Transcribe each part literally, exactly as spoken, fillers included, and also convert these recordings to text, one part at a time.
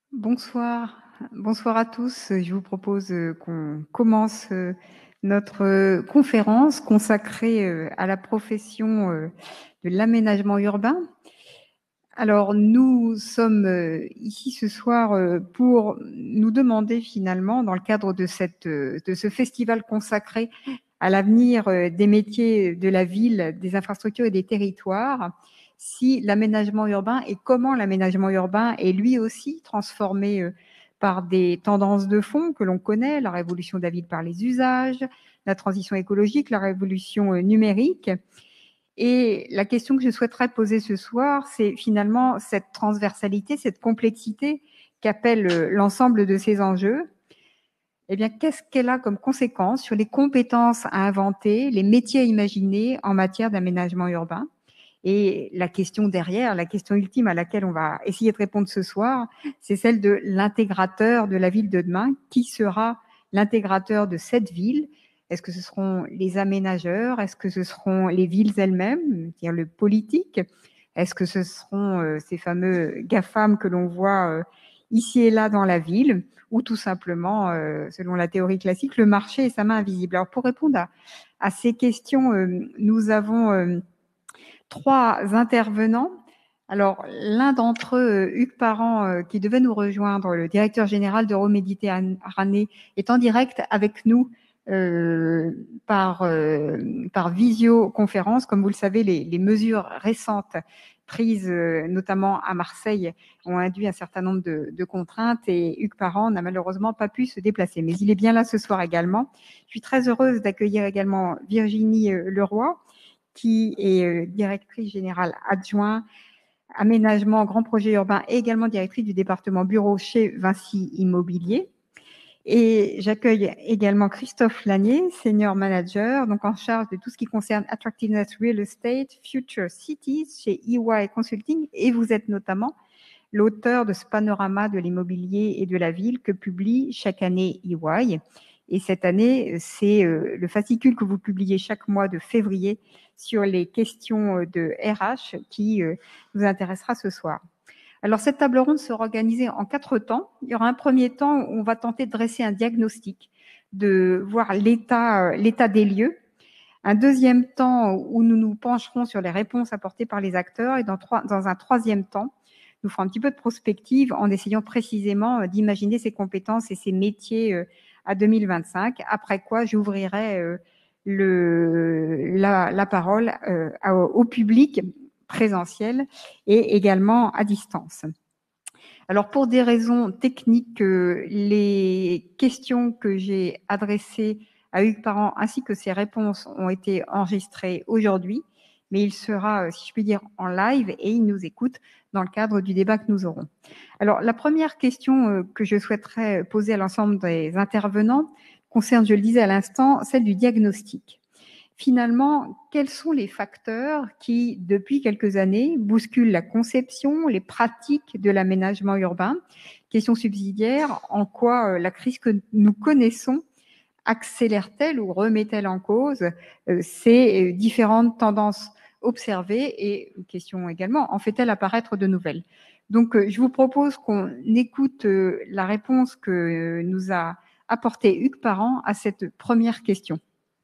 Bonsoir, bonsoir à tous. Je vous propose qu'on commence notre conférence consacrée à la profession de l'aménagement urbain. Alors, nous sommes ici ce soir pour nous demander finalement, dans le cadre de, cette, de ce festival consacré à l'avenir des métiers de la ville, des infrastructures et des territoires, si l'aménagement urbain et comment l'aménagement urbain est lui aussi transformé par des tendances de fond que l'on connaît, la révolution de la ville par les usages, la transition écologique, la révolution numérique. Et la question que je souhaiterais poser ce soir, c'est finalement cette transversalité, cette complexité qu'appelle l'ensemble de ces enjeux. Eh bien, qu'est-ce qu'elle a comme conséquence sur les compétences à inventer, les métiers à imaginer en matière d'aménagement urbain? Et la question derrière, la question ultime à laquelle on va essayer de répondre ce soir, c'est celle de l'intégrateur de la ville de demain. Qui sera l'intégrateur de cette ville? Est-ce que ce seront les aménageurs? Est-ce que ce seront les villes elles-mêmes, c'est-à-dire le politique? Est-ce que ce seront euh, ces fameux GAFAM que l'on voit euh, ici et là dans la ville? Ou tout simplement, euh, selon la théorie classique, le marché et sa main invisible? Alors, pour répondre à, à ces questions, euh, nous avons euh, trois intervenants. Alors, l'un d'entre eux, Hugues Parent, euh, qui devait nous rejoindre, le directeur général d'Euroméditerranée, est en direct avec nous euh, par, euh, par visioconférence. Comme vous le savez, les, les mesures récentes prises euh, notamment à Marseille ont induit un certain nombre de, de contraintes et Hugues Parent n'a malheureusement pas pu se déplacer. Mais il est bien là ce soir également. Je suis très heureuse d'accueillir également Virginie euh, Leroy, qui est euh, directrice générale adjointe aménagement, grand projet urbain et également directrice du département bureau chez Vinci Immobilier. Et j'accueille également Christophe Lanier, senior manager, donc en charge de tout ce qui concerne Attractiveness Real Estate, Future Cities chez E Y Consulting. Et vous êtes notamment l'auteur de ce panorama de l'immobilier et de la ville que publie chaque année E Y. Et cette année, c'est le fascicule que vous publiez chaque mois de février sur les questions de R H qui nous intéressera ce soir. Alors, cette table ronde sera organisée en quatre temps. Il y aura un premier temps où on va tenter de dresser un diagnostic, de voir l'état, l'état des lieux. Un deuxième temps où nous nous pencherons sur les réponses apportées par les acteurs. Et dans, trois, dans un troisième temps, nous ferons un petit peu de prospective en essayant précisément d'imaginer ces compétences et ces métiers à deux mille vingt-cinq, après quoi j'ouvrirai le, la, la parole au public présentiel et également à distance. Alors, pour des raisons techniques, les questions que j'ai adressées à Hugues Parent ainsi que ses réponses ont été enregistrées aujourd'hui, mais il sera, si je puis dire, en live et il nous écoute dans le cadre du débat que nous aurons. Alors, la première question que je souhaiterais poser à l'ensemble des intervenants concerne, je le disais à l'instant, celle du diagnostic. Finalement, quels sont les facteurs qui, depuis quelques années, bousculent la conception, les pratiques de l'aménagement urbain? Question subsidiaire, en quoi la crise que nous connaissons accélère-t-elle ou remet-elle en cause ces différentes tendances observées? Et question également, en fait-elle apparaître de nouvelles? Donc, je vous propose qu'on écoute la réponse que nous a apportée Hugues Parent à cette première question.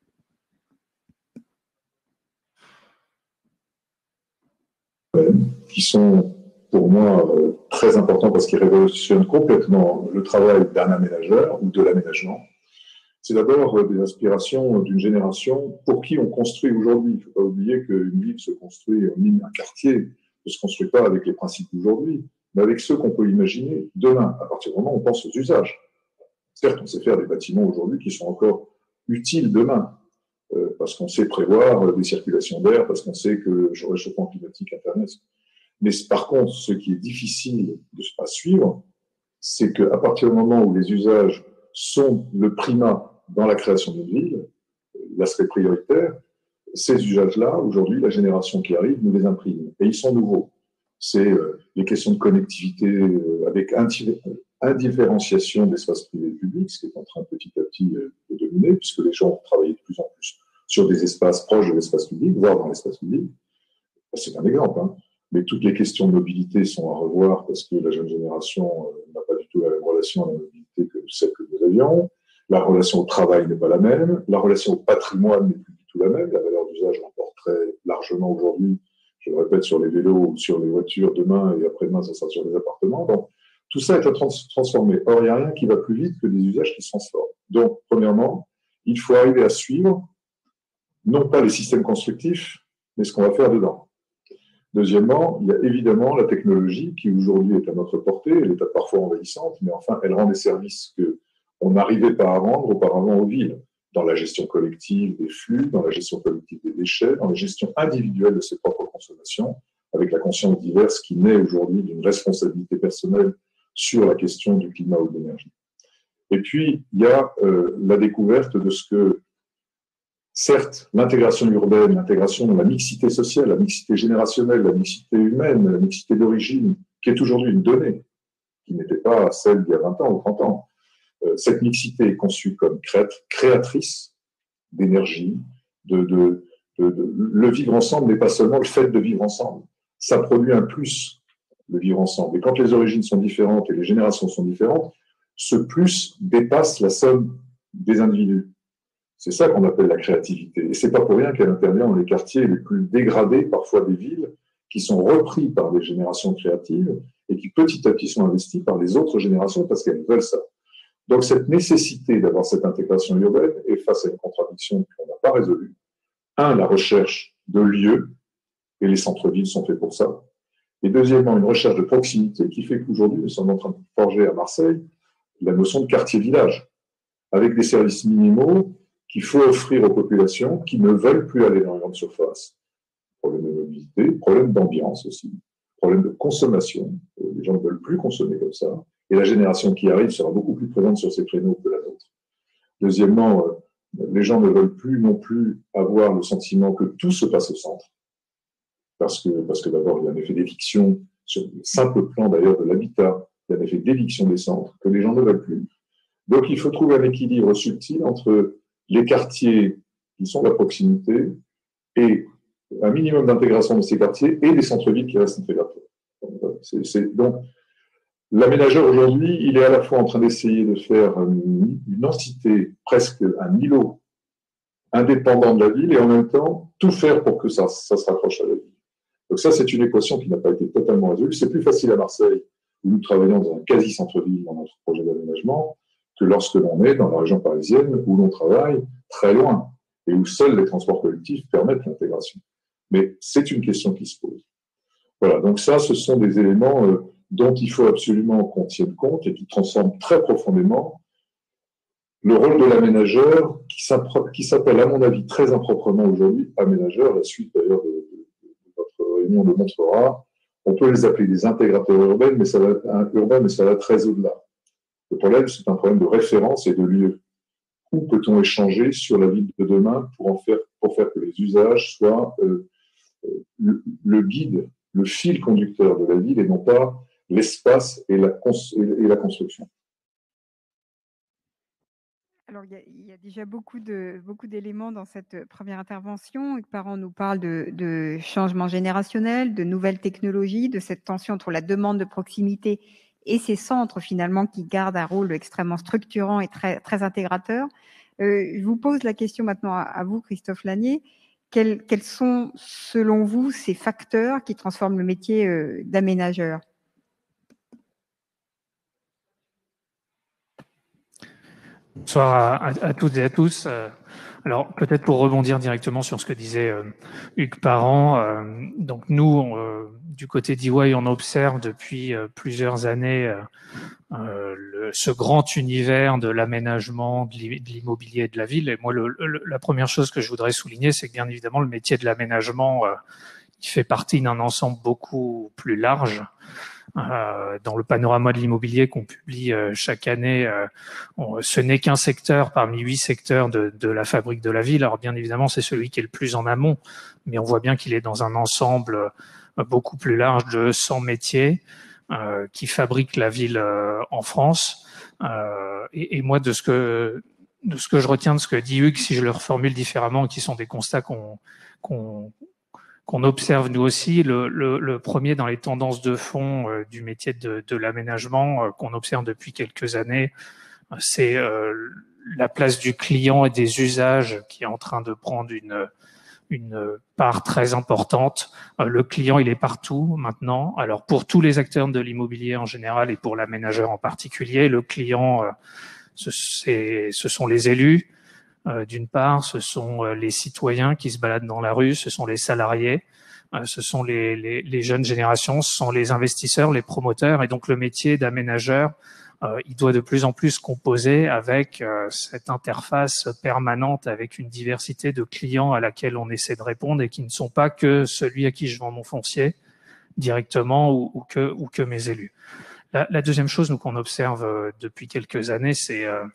Qui sont pour moi très importants parce qu'ils révolutionnent complètement le travail d'un aménageur ou de l'aménagement. C'est d'abord des aspirations d'une génération pour qui on construit aujourd'hui. Il ne faut pas oublier qu'une ville se construit, un quartier ne se construit pas avec les principes d'aujourd'hui, mais avec ceux qu'on peut imaginer demain, à partir du moment où on pense aux usages. Certes, on sait faire des bâtiments aujourd'hui qui sont encore utiles demain, euh, parce qu'on sait prévoir des circulations d'air, parce qu'on sait que le réchauffement climatique intervient. Mais par contre, ce qui est difficile à suivre, c'est qu'à partir du moment où les usages sont le primat dans la création d'une ville, l'aspect prioritaire, ces usages-là, aujourd'hui, la génération qui arrive nous les imprime. Et ils sont nouveaux. C'est euh, les questions de connectivité euh, avec indifférenciation d'espace privé et public, ce qui est en train petit à petit euh, de dominer, puisque les gens travaillent de plus en plus sur des espaces proches de l'espace public, voire dans l'espace public. C'est un exemple, hein. mais toutes les questions de mobilité sont à revoir parce que la jeune génération euh, n'a pas du tout la même relation à la mobilité que celle que nous avions. La relation au travail n'est pas la même. La relation au patrimoine n'est plus du tout la même. La valeur d'usage l'emporte très largement aujourd'hui, je le répète, sur les vélos ou sur les voitures demain et après-demain, ça sera sur les appartements. Donc, tout ça est à trans transformer. Or, il n'y a rien qui va plus vite que des usages qui se transforment. Donc, premièrement, il faut arriver à suivre, non pas les systèmes constructifs, mais ce qu'on va faire dedans. Deuxièmement, il y a évidemment la technologie qui aujourd'hui est à notre portée, elle est parfois envahissante, mais enfin, elle rend des services qu'on n'arrivait pas à rendre auparavant aux villes, dans la gestion collective des flux, dans la gestion collective des déchets, dans la gestion individuelle de ses propres consommations, avec la conscience diverse qui naît aujourd'hui d'une responsabilité personnelle sur la question du climat ou de l'énergie. Et puis, il y a euh, la découverte de ce que, certes, l'intégration urbaine, l'intégration de la mixité sociale, la mixité générationnelle, la mixité humaine, la mixité d'origine, qui est aujourd'hui une donnée, qui n'était pas celle d'il y a vingt ans ou trente ans. Euh, cette mixité est conçue comme créatrice d'énergie, de, de, de, de... Le vivre ensemble n'est pas seulement le fait de vivre ensemble. Ça produit un plus, le vivre ensemble. Et quand les origines sont différentes et les générations sont différentes, ce plus dépasse la somme des individus. C'est ça qu'on appelle la créativité. Et c'est pas pour rien qu'elle intervient dans les quartiers les plus dégradés, parfois des villes, qui sont repris par des générations créatives et qui petit à petit sont investis par les autres générations parce qu'elles veulent ça. Donc cette nécessité d'avoir cette intégration urbaine est face à une contradiction qu'on n'a pas résolue. Un, la recherche de lieux, et les centres-villes sont faits pour ça. Et deuxièmement, une recherche de proximité qui fait qu'aujourd'hui, nous sommes en train de forger à Marseille la notion de quartier-village, avec des services minimaux qu'il faut offrir aux populations qui ne veulent plus aller dans les grandes surfaces. Problème de mobilité, problème d'ambiance aussi, problème de consommation. Les gens ne veulent plus consommer comme ça. Et la génération qui arrive sera beaucoup plus présente sur ces créneaux que la nôtre. Deuxièmement, les gens ne veulent plus non plus avoir le sentiment que tout se passe au centre. Parce que, parce que d'abord, il y a un effet d'éviction, sur le simple plan d'ailleurs de l'habitat, il y a un effet d'éviction des centres que les gens ne veulent plus. Donc, il faut trouver un équilibre subtil entre les quartiers qui sont à proximité et un minimum d'intégration de ces quartiers et des centres-villes qui restent intégrateurs. Donc, l'aménageur aujourd'hui, il est à la fois en train d'essayer de faire une, une entité, presque un îlot indépendant de la ville et en même temps tout faire pour que ça, ça se raccroche à la ville. Donc ça, c'est une équation qui n'a pas été totalement résolue. C'est plus facile à Marseille, où nous travaillons dans un quasi-centre-ville dans notre projet d'aménagement, que lorsque l'on est dans la région parisienne, où l'on travaille très loin et où seuls les transports collectifs permettent l'intégration. Mais c'est une question qui se pose. Voilà, donc ça, ce sont des éléments euh, dont il faut absolument qu'on tienne compte et qui transforment très profondément le rôle de l'aménageur, qui s'appelle, à mon avis, très improprement aujourd'hui, aménageur. La suite, d'ailleurs, de, de, de votre réunion le montrera. On peut les appeler des intégrateurs urbains, mais ça va, un, urbain, mais ça va très au-delà. Le problème, c'est un problème de référence et de lieu. Où peut-on échanger sur la ville de demain pour, en faire, pour faire que les usages soient euh, le, le guide, le fil conducteur de la ville et non pas l'espace et la, et la construction. Alors, il y, a, il y a déjà beaucoup de beaucoup d'éléments dans cette première intervention. Hugues Parent nous parle de, de changement générationnel, de nouvelles technologies, de cette tension entre la demande de proximité et ces centres finalement qui gardent un rôle extrêmement structurant et très, très intégrateur. Euh, je vous pose la question maintenant à, à vous, Christophe Lanier. Quels, quels sont, selon vous, ces facteurs qui transforment le métier euh, d'aménageur ? Bonsoir à, à, à toutes et à tous. Alors, peut-être pour rebondir directement sur ce que disait euh, Hugues Parent, euh, donc nous, euh, du côté d'E Y, on observe depuis euh, plusieurs années euh, euh, le, ce grand univers de l'aménagement, de l'immobilier et de la ville. Et moi, le, le, la première chose que je voudrais souligner, c'est que bien évidemment, le métier de l'aménagement, euh, il fait partie d'un ensemble beaucoup plus large. Euh, dans le panorama de l'immobilier qu'on publie euh, chaque année, euh, on, ce n'est qu'un secteur parmi huit secteurs de, de la fabrique de la ville. Alors bien évidemment, c'est celui qui est le plus en amont, mais on voit bien qu'il est dans un ensemble euh, beaucoup plus large de cent métiers euh, qui fabriquent la ville euh, en France. Euh, et, et moi, de ce que de ce que je retiens de ce que dit Hugues, si je le reformule différemment, qui sont des constats qu'on qu'on qu'on observe nous aussi. Le, le, le premier dans les tendances de fond euh, du métier de, de l'aménagement euh, qu'on observe depuis quelques années, euh, c'est euh, la place du client et des usages qui est en train de prendre une, une part très importante. Euh, le client, il est partout maintenant. Alors pour tous les acteurs de l'immobilier en général et pour l'aménageur en particulier, le client, euh, ce, c'est, ce sont les élus. Euh, d'une part, ce sont euh, les citoyens qui se baladent dans la rue, ce sont les salariés, euh, ce sont les, les, les jeunes générations, ce sont les investisseurs, les promoteurs. Et donc le métier d'aménageur, euh, il doit de plus en plus composer avec euh, cette interface permanente avec une diversité de clients à laquelle on essaie de répondre et qui ne sont pas que celui à qui je vends mon foncier directement ou, ou, que, ou que mes élus. La, la deuxième chose nous, qu'on observe euh, depuis quelques années, c'est... Euh,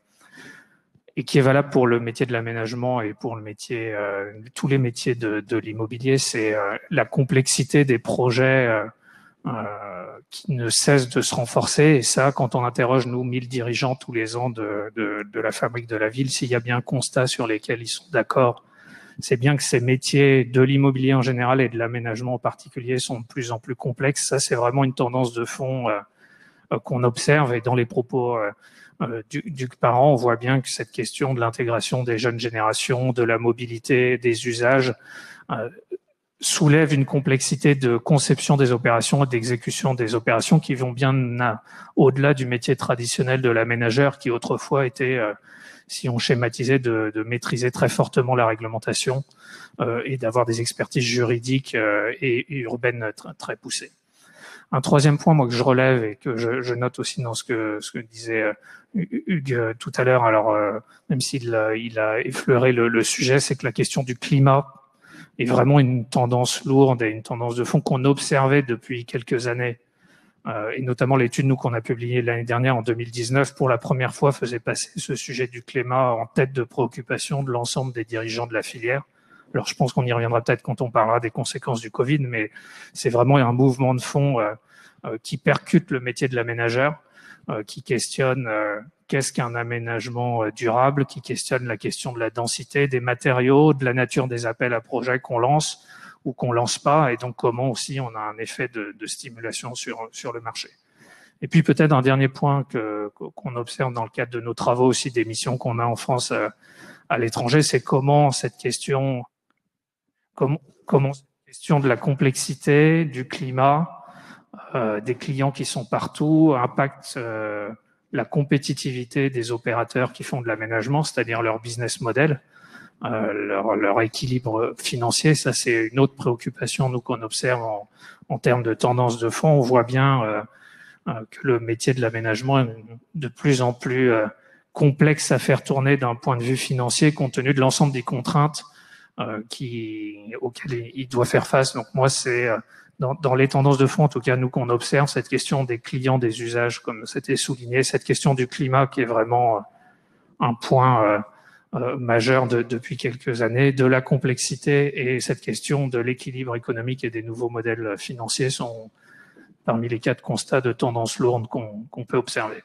et qui est valable pour le métier de l'aménagement et pour le métier, euh, tous les métiers de, de l'immobilier, c'est euh, la complexité des projets euh, euh, qui ne cesse de se renforcer. Et ça, quand on interroge, nous, mille dirigeants tous les ans de, de, de la fabrique de la ville, s'il y a bien un constat sur lesquels ils sont d'accord, c'est bien que ces métiers de l'immobilier en général et de l'aménagement en particulier sont de plus en plus complexes. Ça, c'est vraiment une tendance de fond euh, euh, qu'on observe. Et dans les propos euh, euh, du, du parent, on voit bien que cette question de l'intégration des jeunes générations, de la mobilité, des usages, euh, soulève une complexité de conception des opérations et d'exécution des opérations qui vont bien au-delà du métier traditionnel de l'aménageur qui autrefois était, euh, si on schématisait, de, de maîtriser très fortement la réglementation euh, et d'avoir des expertises juridiques euh, et, et urbaines très, très poussées. Un troisième point, moi, que je relève et que je, je note aussi dans ce que, ce que disait euh, Hugues euh, tout à l'heure, alors euh, même s'il a, il a effleuré le, le sujet, c'est que la question du climat est vraiment une tendance lourde et une tendance de fond qu'on observait depuis quelques années. Euh, et notamment l'étude nous qu'on a publiée l'année dernière en deux mille dix-neuf, pour la première fois, faisait passer ce sujet du climat en tête de préoccupation de l'ensemble des dirigeants de la filière. Alors je pense qu'on y reviendra peut-être quand on parlera des conséquences du Covid, mais c'est vraiment un mouvement de fond euh, euh, qui percute le métier de l'aménageur, euh, qui questionne euh, qu'est-ce qu'un aménagement euh, durable, qui questionne la question de la densité des matériaux, de la nature des appels à projets qu'on lance ou qu'on lance pas, et donc comment aussi on a un effet de, de stimulation sur, sur le marché. Et puis peut-être un dernier point que, qu'on observe dans le cadre de nos travaux aussi, des missions qu'on a en France euh, à l'étranger, c'est comment cette question, comment, comment cette question de la complexité, du climat, euh, des clients qui sont partout, impacte euh, la compétitivité des opérateurs qui font de l'aménagement, c'est-à-dire leur business model. Euh, leur, leur équilibre financier, ça c'est une autre préoccupation nous qu'on observe en, en termes de tendance de fond. On voit bien euh, euh, que le métier de l'aménagement est de plus en plus euh, complexe à faire tourner d'un point de vue financier compte tenu de l'ensemble des contraintes euh, qui, auxquelles il doit faire face. Donc moi c'est euh, dans, dans les tendances de fond, en tout cas nous qu'on observe, cette question des clients, des usages, comme c'était souligné, cette question du climat qui est vraiment euh, un point euh, Euh, majeur de, depuis quelques années, de la complexité, et cette question de l'équilibre économique et des nouveaux modèles financiers sont parmi les quatre constats de tendance lourde qu'on qu'on peut observer.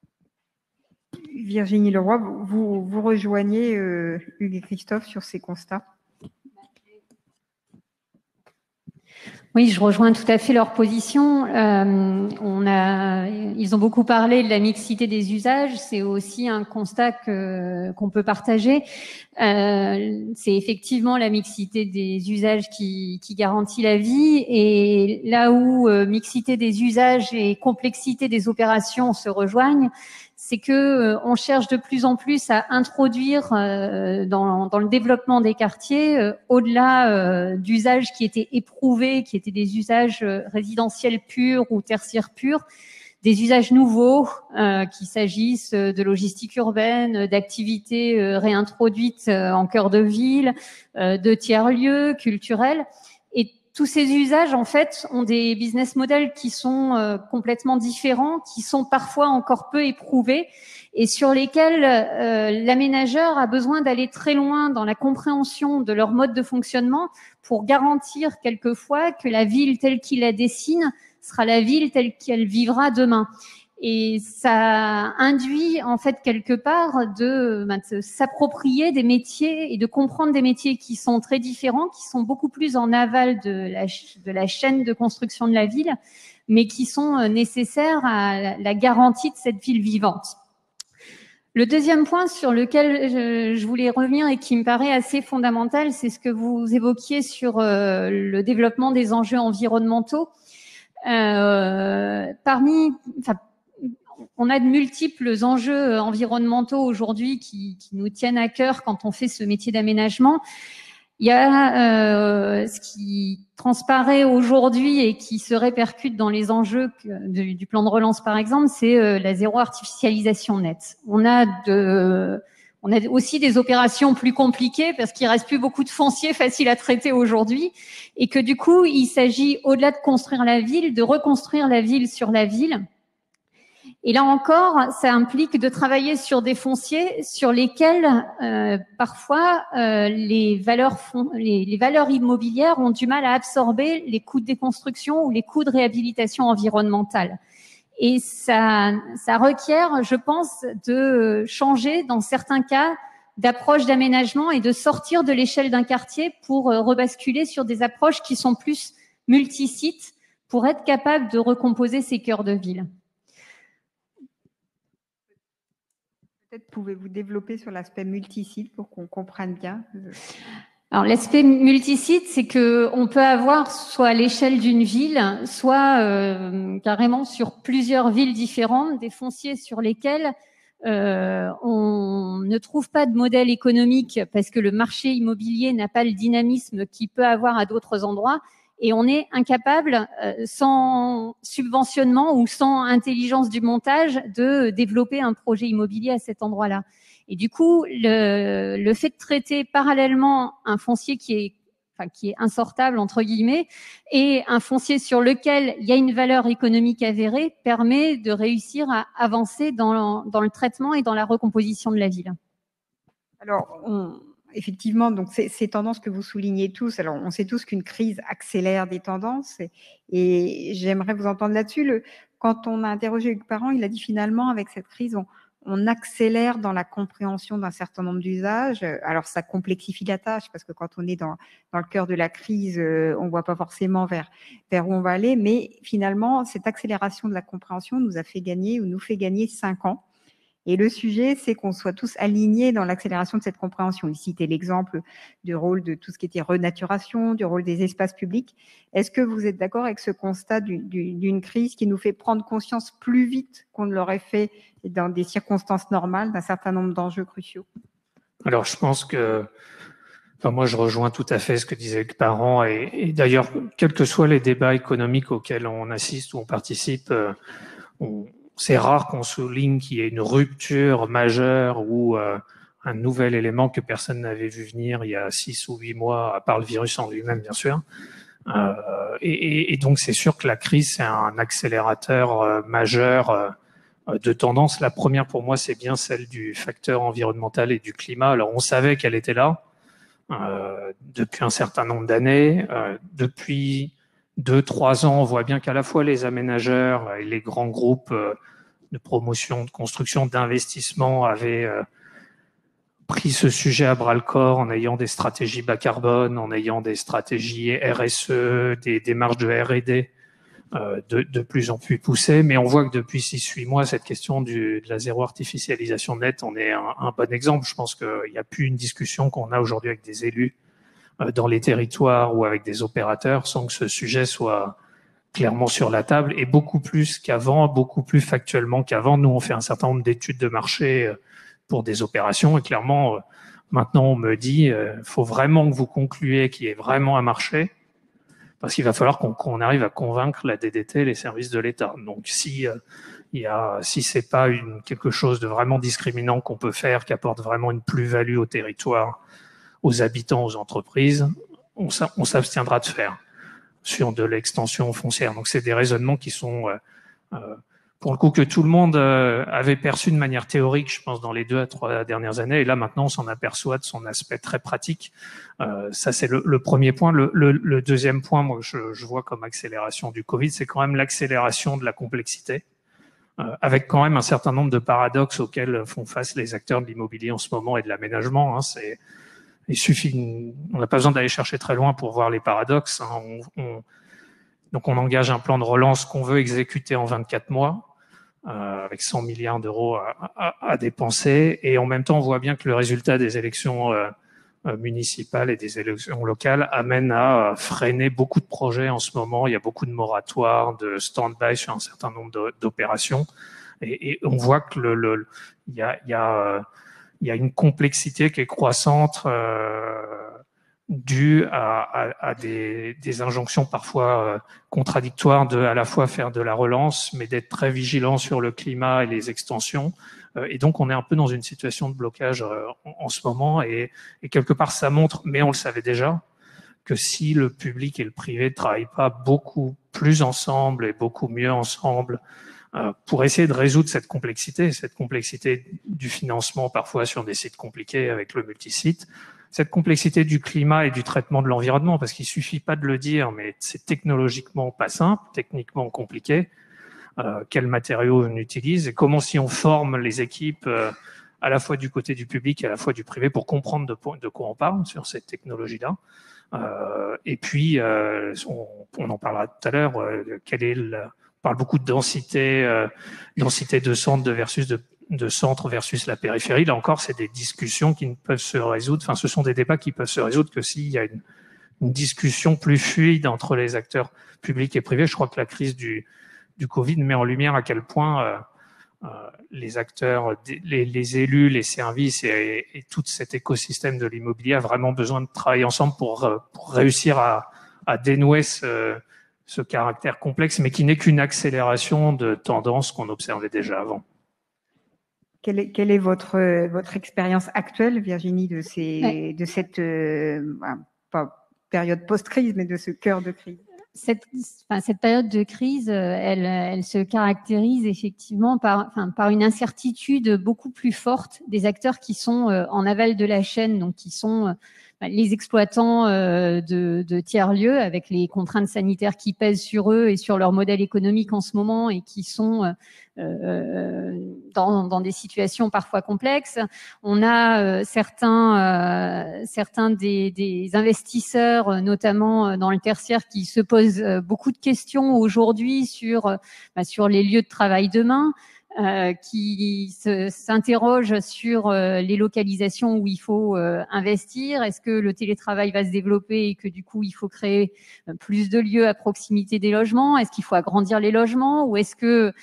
Virginie Leroy, vous, vous rejoignez euh, Hugues et Christophe sur ces constats? Oui, je rejoins tout à fait leur position. Euh, on a, ils ont beaucoup parlé de la mixité des usages. C'est aussi un constat que qu'on peut partager. Euh, c'est effectivement la mixité des usages qui, qui garantit la vie. Et là où euh, mixité des usages et complexité des opérations se rejoignent, c'est que euh, on cherche de plus en plus à introduire euh, dans, dans le développement des quartiers, euh, au-delà euh, d'usages qui étaient éprouvés, qui étaient des usages euh, résidentiels purs ou tertiaires purs, des usages nouveaux, euh, qu'il s'agisse de logistique urbaine, d'activités euh, réintroduites euh, en cœur de ville, euh, de tiers-lieux culturels. Et tous ces usages, en fait, ont des business models qui sont euh, complètement différents, qui sont parfois encore peu éprouvés et sur lesquels euh, l'aménageur a besoin d'aller très loin dans la compréhension de leur mode de fonctionnement pour garantir quelquefois que la ville telle qu'il la dessine sera la ville telle qu'elle vivra demain. Et ça induit en fait quelque part de, ben, de s'approprier des métiers et de comprendre des métiers qui sont très différents, qui sont beaucoup plus en aval de la, de la chaîne de construction de la ville, mais qui sont nécessaires à la garantie de cette ville vivante. Le deuxième point sur lequel je, je voulais revenir et qui me paraît assez fondamental, c'est ce que vous évoquiez sur euh, le développement des enjeux environnementaux. Euh, parmi, enfin, on a de multiples enjeux environnementaux aujourd'hui qui, qui nous tiennent à cœur quand on fait ce métier d'aménagement. Il y a euh, ce qui transparaît aujourd'hui et qui se répercute dans les enjeux du, du plan de relance, par exemple, c'est euh, la zéro artificialisation nette. On a de, on a aussi des opérations plus compliquées parce qu'il reste plus beaucoup de foncier facile à traiter aujourd'hui et que du coup, il s'agit au-delà de construire la ville, de reconstruire la ville sur la ville. Et là encore, ça implique de travailler sur des fonciers sur lesquels euh, parfois euh, les valeurs font, les, les valeurs immobilières ont du mal à absorber les coûts de déconstruction ou les coûts de réhabilitation environnementale. Et ça, ça requiert, je pense, de changer dans certains cas d'approche d'aménagement et de sortir de l'échelle d'un quartier pour rebasculer sur des approches qui sont plus multisites pour être capable de recomposer ces cœurs de ville. Peut-être pouvez-vous développer sur l'aspect multisite pour qu'on comprenne bien. Alors l'aspect multisite, c'est que on peut avoir soit à l'échelle d'une ville, soit euh, carrément sur plusieurs villes différentes, des fonciers sur lesquels euh, on ne trouve pas de modèle économique parce que le marché immobilier n'a pas le dynamisme qu'il peut avoir à d'autres endroits. Et on est incapable, euh, sans subventionnement ou sans intelligence du montage, de développer un projet immobilier à cet endroit-là. Et du coup, le, le fait de traiter parallèlement un foncier qui est, enfin, qui est insortable, entre guillemets, et un foncier sur lequel il y a une valeur économique avérée, permet de réussir à avancer dans, dans le traitement et dans la recomposition de la ville. Alors, on... Effectivement, donc ces, ces tendances que vous soulignez tous, alors on sait tous qu'une crise accélère des tendances et, et j'aimerais vous entendre là-dessus. Le, quand on a interrogé Hugues Parent, il a dit finalement avec cette crise, on, on accélère dans la compréhension d'un certain nombre d'usages. Alors ça complexifie la tâche parce que quand on est dans, dans le cœur de la crise, on ne voit pas forcément vers, vers où on va aller, mais finalement cette accélération de la compréhension nous a fait gagner ou nous fait gagner cinq ans. Et le sujet, c'est qu'on soit tous alignés dans l'accélération de cette compréhension. Il citait l'exemple du rôle de tout ce qui était renaturation, du rôle des espaces publics. Est-ce que vous êtes d'accord avec ce constat d'une crise qui nous fait prendre conscience plus vite qu'on ne l'aurait fait dans des circonstances normales d'un certain nombre d'enjeux cruciaux? Alors, je pense que, enfin, moi, je rejoins tout à fait ce que disait Hugues Parent. Et, et d'ailleurs, quels que soient les débats économiques auxquels on assiste ou on participe, euh, on c'est rare qu'on souligne qu'il y ait une rupture majeure ou euh, un nouvel élément que personne n'avait vu venir il y a six ou huit mois, à part le virus en lui-même, bien sûr. Euh, et, et donc, c'est sûr que la crise, c'est un accélérateur euh, majeur euh, de tendance. La première, pour moi, c'est bien celle du facteur environnemental et du climat. Alors, on savait qu'elle était là euh, depuis un certain nombre d'années. Euh, depuis deux, trois ans, on voit bien qu'à la fois les aménageurs et les grands groupes de promotion, de construction, d'investissement avaient pris ce sujet à bras-le-corps en ayant des stratégies bas carbone, en ayant des stratégies R S E, des démarches de R et D de, de plus en plus poussées. Mais on voit que depuis six huit mois, cette question du, de la zéro artificialisation nette en est un, un bon exemple. Je pense qu'il n'y a plus une discussion qu'on a aujourd'hui avec des élus dans les territoires ou avec des opérateurs sans que ce sujet soit clairement sur la table et beaucoup plus qu'avant, beaucoup plus factuellement qu'avant. Nous, on fait un certain nombre d'études de marché pour des opérations et clairement, maintenant, on me dit il faut vraiment que vous concluiez qu'il y ait vraiment un marché parce qu'il va falloir qu'on qu'on arrive à convaincre la D D T, les services de l'État. Donc, si il y a, si c'est pas une, quelque chose de vraiment discriminant qu'on peut faire, qui apporte vraiment une plus-value au territoire, aux habitants, aux entreprises, on s'abstiendra de faire sur de l'extension foncière. Donc, c'est des raisonnements qui sont, euh, euh, pour le coup, que tout le monde euh, avait perçu de manière théorique, je pense, dans les deux à trois dernières années. Et là, maintenant, on s'en aperçoit de son aspect très pratique. Euh, ça, c'est le, le premier point. Le, le, le deuxième point, moi, je, je vois comme accélération du Covid, c'est quand même l'accélération de la complexité. euh, avec quand même un certain nombre de paradoxes auxquels font face les acteurs de l'immobilier en ce moment et de l'aménagement. Hein. C'est, il suffit, on n'a pas besoin d'aller chercher très loin pour voir les paradoxes. Hein. On, on, donc on engage un plan de relance qu'on veut exécuter en vingt-quatre mois, euh, avec cent milliards d'euros à, à, à dépenser, et en même temps on voit bien que le résultat des élections euh, municipales et des élections locales amène à freiner beaucoup de projets en ce moment. Il y a beaucoup de moratoires, de stand-by sur un certain nombre d'opérations, et, et on voit que le, le, il y a, il y a, euh, il y a une complexité qui est croissante, euh, due à, à, à des, des injonctions parfois euh, contradictoires de à la fois faire de la relance, mais d'être très vigilant sur le climat et les extensions. Euh, et donc, on est un peu dans une situation de blocage euh, en, en ce moment. Et, et quelque part, ça montre, mais on le savait déjà, que si le public et le privé ne travaillent pas beaucoup plus ensemble et beaucoup mieux ensemble euh, pour essayer de résoudre cette complexité, cette complexité du financement parfois sur des sites compliqués avec le multisite, cette complexité du climat et du traitement de l'environnement, parce qu'il suffit pas de le dire, mais c'est technologiquement pas simple, techniquement compliqué. Euh, quels matériaux on utilise et comment si on forme les équipes euh, à la fois du côté du public et à la fois du privé pour comprendre de, de quoi on parle sur cette technologie-là. Euh, et puis, euh, on, on en parlera tout à l'heure, euh, quelle est le, on parle beaucoup de densité, euh, densité de centre de versus de de centre versus la périphérie. Là encore, c'est des discussions qui ne peuvent se résoudre. Enfin, ce sont des débats qui peuvent se résoudre que s'il y a une, une discussion plus fluide entre les acteurs publics et privés. Je crois que la crise du, du Covid met en lumière à quel point euh, euh, les acteurs, les, les élus, les services et, et tout cet écosystème de l'immobilier a vraiment besoin de travailler ensemble pour, pour réussir à, à dénouer ce, ce caractère complexe, mais qui n'est qu'une accélération de tendances qu'on observait déjà avant. Quelle est, quelle est votre, votre expérience actuelle, Virginie, de, ces, ouais. de cette euh, pas période post-crise, mais de ce cœur de crise? Cette, enfin, cette période de crise, elle, elle se caractérise effectivement par, enfin, par une incertitude beaucoup plus forte des acteurs qui sont euh, en aval de la chaîne, donc qui sont euh, les exploitants euh, de, de tiers-lieux avec les contraintes sanitaires qui pèsent sur eux et sur leur modèle économique en ce moment et qui sont euh, euh, dans, dans des situations parfois complexes. On a euh, certains, euh, certains des, des investisseurs, notamment dans le tertiaire, qui se posent beaucoup de questions aujourd'hui sur, bah, sur les lieux de travail demain. Euh, qui s'interroge sur euh, les localisations où il faut euh, investir. Est-ce que le télétravail va se développer et que du coup il faut créer euh, plus de lieux à proximité des logements? Est-ce qu'il faut agrandir les logements ou est-ce que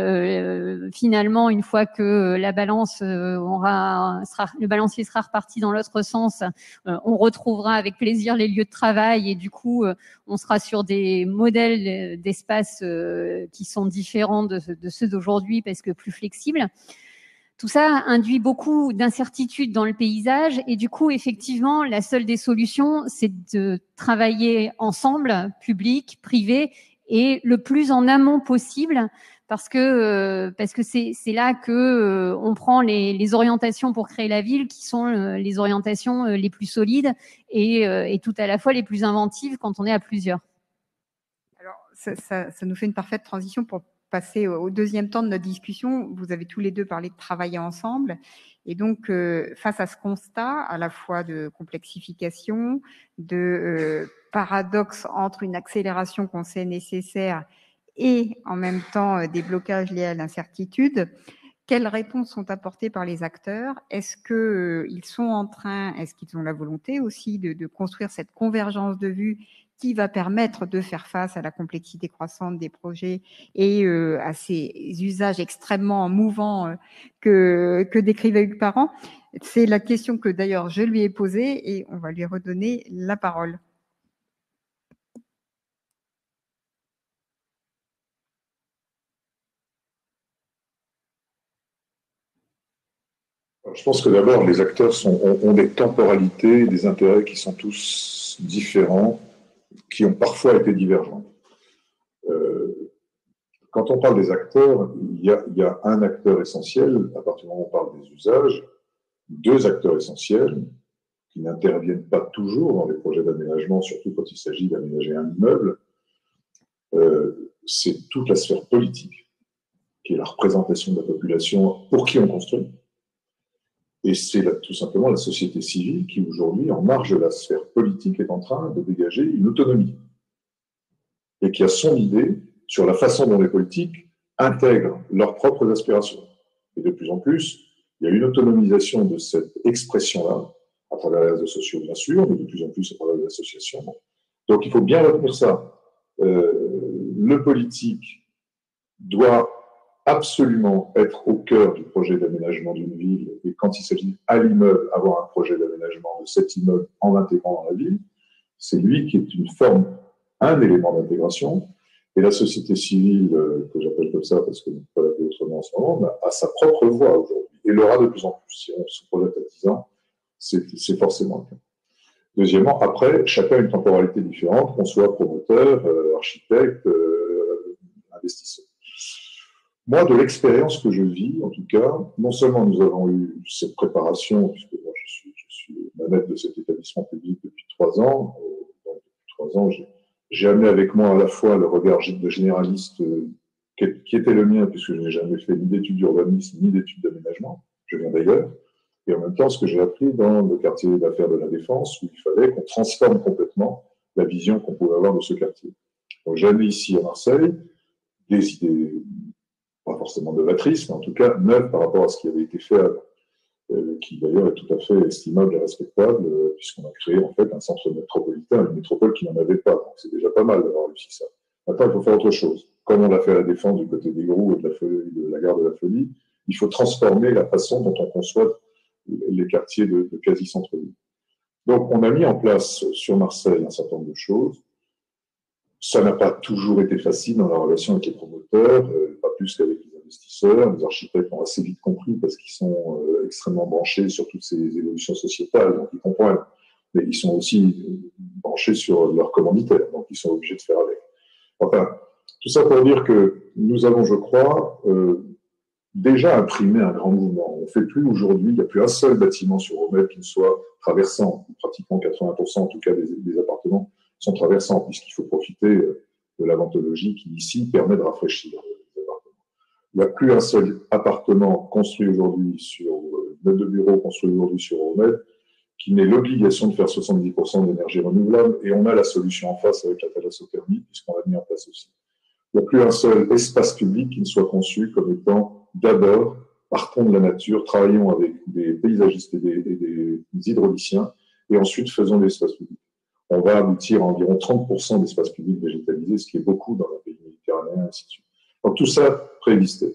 euh, finalement une fois que la balance euh, aura, sera, le balancier sera reparti dans l'autre sens, euh, on retrouvera avec plaisir les lieux de travail et du coup euh, on sera sur des modèles d'espace euh, qui sont différents de, de ceux d'aujourd'hui parce que plus flexibles. Tout ça induit beaucoup d'incertitudes dans le paysage et du coup, effectivement, la seule des solutions, c'est de travailler ensemble, public, privé, et le plus en amont possible, parce que euh, parce que c'est c'est là que euh, on prend les, les orientations pour créer la ville, qui sont euh, les orientations euh, les plus solides et, euh, et tout à la fois les plus inventives quand on est à plusieurs. Alors, ça, ça, ça nous fait une parfaite transition pour passer au deuxième temps de notre discussion. Vous avez tous les deux parlé de travailler ensemble. Et donc, euh, face à ce constat, à la fois de complexification, de euh, paradoxe entre une accélération qu'on sait nécessaire et en même temps euh, des blocages liés à l'incertitude, quelles réponses sont apportées par les acteurs? Est-ce qu'ils euh, sont en train, est-ce qu'ils ont la volonté aussi de, de construire cette convergence de vues qui va permettre de faire face à la complexité croissante des projets et euh, à ces usages extrêmement mouvants euh, que, que décrivait Hugues Parent? C'est la question que d'ailleurs je lui ai posée et on va lui redonner la parole. Je pense que d'abord, les acteurs sont, ont, ont des temporalités, des intérêts qui sont tous différents, qui ont parfois été divergents. Euh, quand on parle des acteurs, il y, a, il y a un acteur essentiel, à partir du moment où on parle des usages, deux acteurs essentiels qui n'interviennent pas toujours dans les projets d'aménagement, surtout quand il s'agit d'aménager un immeuble, euh, c'est toute la sphère politique qui est la représentation de la population pour qui on construit. Et c'est tout simplement la société civile qui, aujourd'hui, en marge de la sphère politique, est en train de dégager une autonomie. Et qui a son idée sur la façon dont les politiques intègrent leurs propres aspirations. Et de plus en plus, il y a une autonomisation de cette expression-là, à travers les réseaux sociaux, bien sûr, mais de plus en plus à travers les associations. Donc, il faut bien retenir ça. Euh, le politique doit absolument être au cœur du projet d'aménagement d'une ville, et quand il s'agit à l'immeuble, avoir un projet d'aménagement de cet immeuble en l'intégrant dans la ville, c'est lui qui est une forme, un élément d'intégration, et la société civile, euh, que j'appelle comme ça parce que je ne peux pas l'appeler autrement en ce moment, a sa propre voix aujourd'hui, et l'aura de plus en plus. Si on se projette à dix ans, c'est forcément le cas. Deuxièmement, après, chacun a une temporalité différente, qu'on soit promoteur, euh, architecte, euh, investisseur. Moi, de l'expérience que je vis, en tout cas, non seulement nous avons eu cette préparation, puisque moi je suis, je suis manette de cet établissement public depuis trois ans, euh, donc depuis trois ans, j'ai amené avec moi à la fois le regard de généraliste euh, qui, qui était le mien, puisque je n'ai jamais fait ni d'études d'urbanisme, ni d'études d'aménagement, je viens d'ailleurs, et en même temps ce que j'ai appris dans le quartier d'affaires de la Défense, où il fallait qu'on transforme complètement la vision qu'on pouvait avoir de ce quartier. Donc j'ai amené ici à Marseille des idées, pas forcément novatrices, mais en tout cas neuves par rapport à ce qui avait été fait avant, euh, qui d'ailleurs est tout à fait estimable et respectable, euh, puisqu'on a créé en fait un centre métropolitain, une métropole qui n'en avait pas, donc c'est déjà pas mal d'avoir réussi ça. Maintenant, il faut faire autre chose. Comme on l'a fait à la Défense du côté des Grous et de la, Folie, de la gare de la Folie, il faut transformer la façon dont on conçoit les quartiers de, de quasi-centre-ville. Donc, on a mis en place sur Marseille un certain nombre de choses. Ça n'a pas toujours été facile dans la relation avec les promoteurs, euh, pas plus qu'avec les investisseurs. Les architectes ont assez vite compris parce qu'ils sont euh, extrêmement branchés sur toutes ces évolutions sociétales, donc ils comprennent. Mais ils sont aussi branchés sur leurs commanditaires, donc ils sont obligés de faire avec. Enfin, tout ça pour dire que nous avons, je crois, euh, déjà imprimé un grand mouvement. On ne fait plus aujourd'hui, il n'y a plus un seul bâtiment sur Aumel qui ne soit traversant. Pratiquement quatre-vingts pour cent en tout cas des, des appartements sont traversants, puisqu'il faut profiter de la ventologie qui ici permet de rafraîchir les appartements. Il n'y a plus un seul appartement construit aujourd'hui sur, euh, de bureaux construit aujourd'hui sur Aumel qui n'ait l'obligation de faire soixante-dix pour cent d'énergie renouvelable, et on a la solution en face avec la thalassothermie, puisqu'on l'a mis en place aussi. Il n'y a plus un seul espace public qui ne soit conçu comme étant d'abord, partons de la nature, travaillons avec des paysagistes et des, et des hydrauliciens, et ensuite faisons de l'espace public. On va aboutir à environ trente pour cent d'espace public végétalisé, ce qui est beaucoup dans les pays méditerranéens, et ainsi de suite. Donc tout ça prélisté.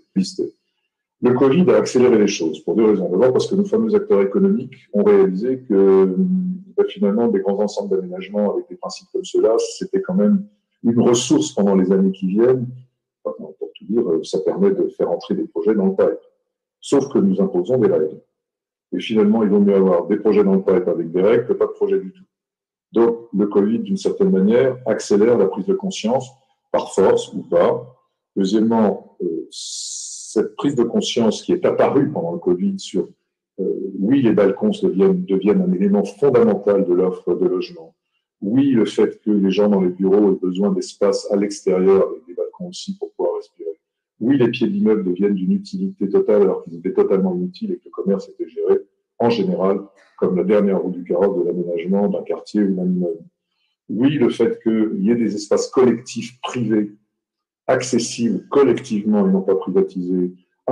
Le Covid a accéléré les choses pour deux raisons. D'abord parce que nos fameux acteurs économiques ont réalisé que ben, finalement des grands ensembles d'aménagement avec des principes comme ceux-là, c'était quand même une ressource pendant les années qui viennent. Enfin, pour tout dire, ça permet de faire entrer des projets dans le pipe. Sauf que nous imposons des règles. Et finalement, il vaut mieux avoir des projets dans le pipe avec des règles que pas de projet du tout. Donc, le Covid, d'une certaine manière, accélère la prise de conscience, par force ou pas. Deuxièmement, euh, cette prise de conscience qui est apparue pendant le Covid sur, euh, oui, les balcons deviennent, deviennent un élément fondamental de l'offre de logement. Oui, le fait que les gens dans les bureaux aient besoin d'espace à l'extérieur, avec des balcons aussi pour pouvoir respirer. Oui, les pieds d'immeubles deviennent d'une utilité totale alors qu'ils étaient totalement inutiles et que le commerce était géré, en général, comme la dernière roue du carrosse de l'aménagement d'un quartier ou d'un immeuble. Oui, le fait qu'il y ait des espaces collectifs privés, accessibles collectivement et non pas privatisés,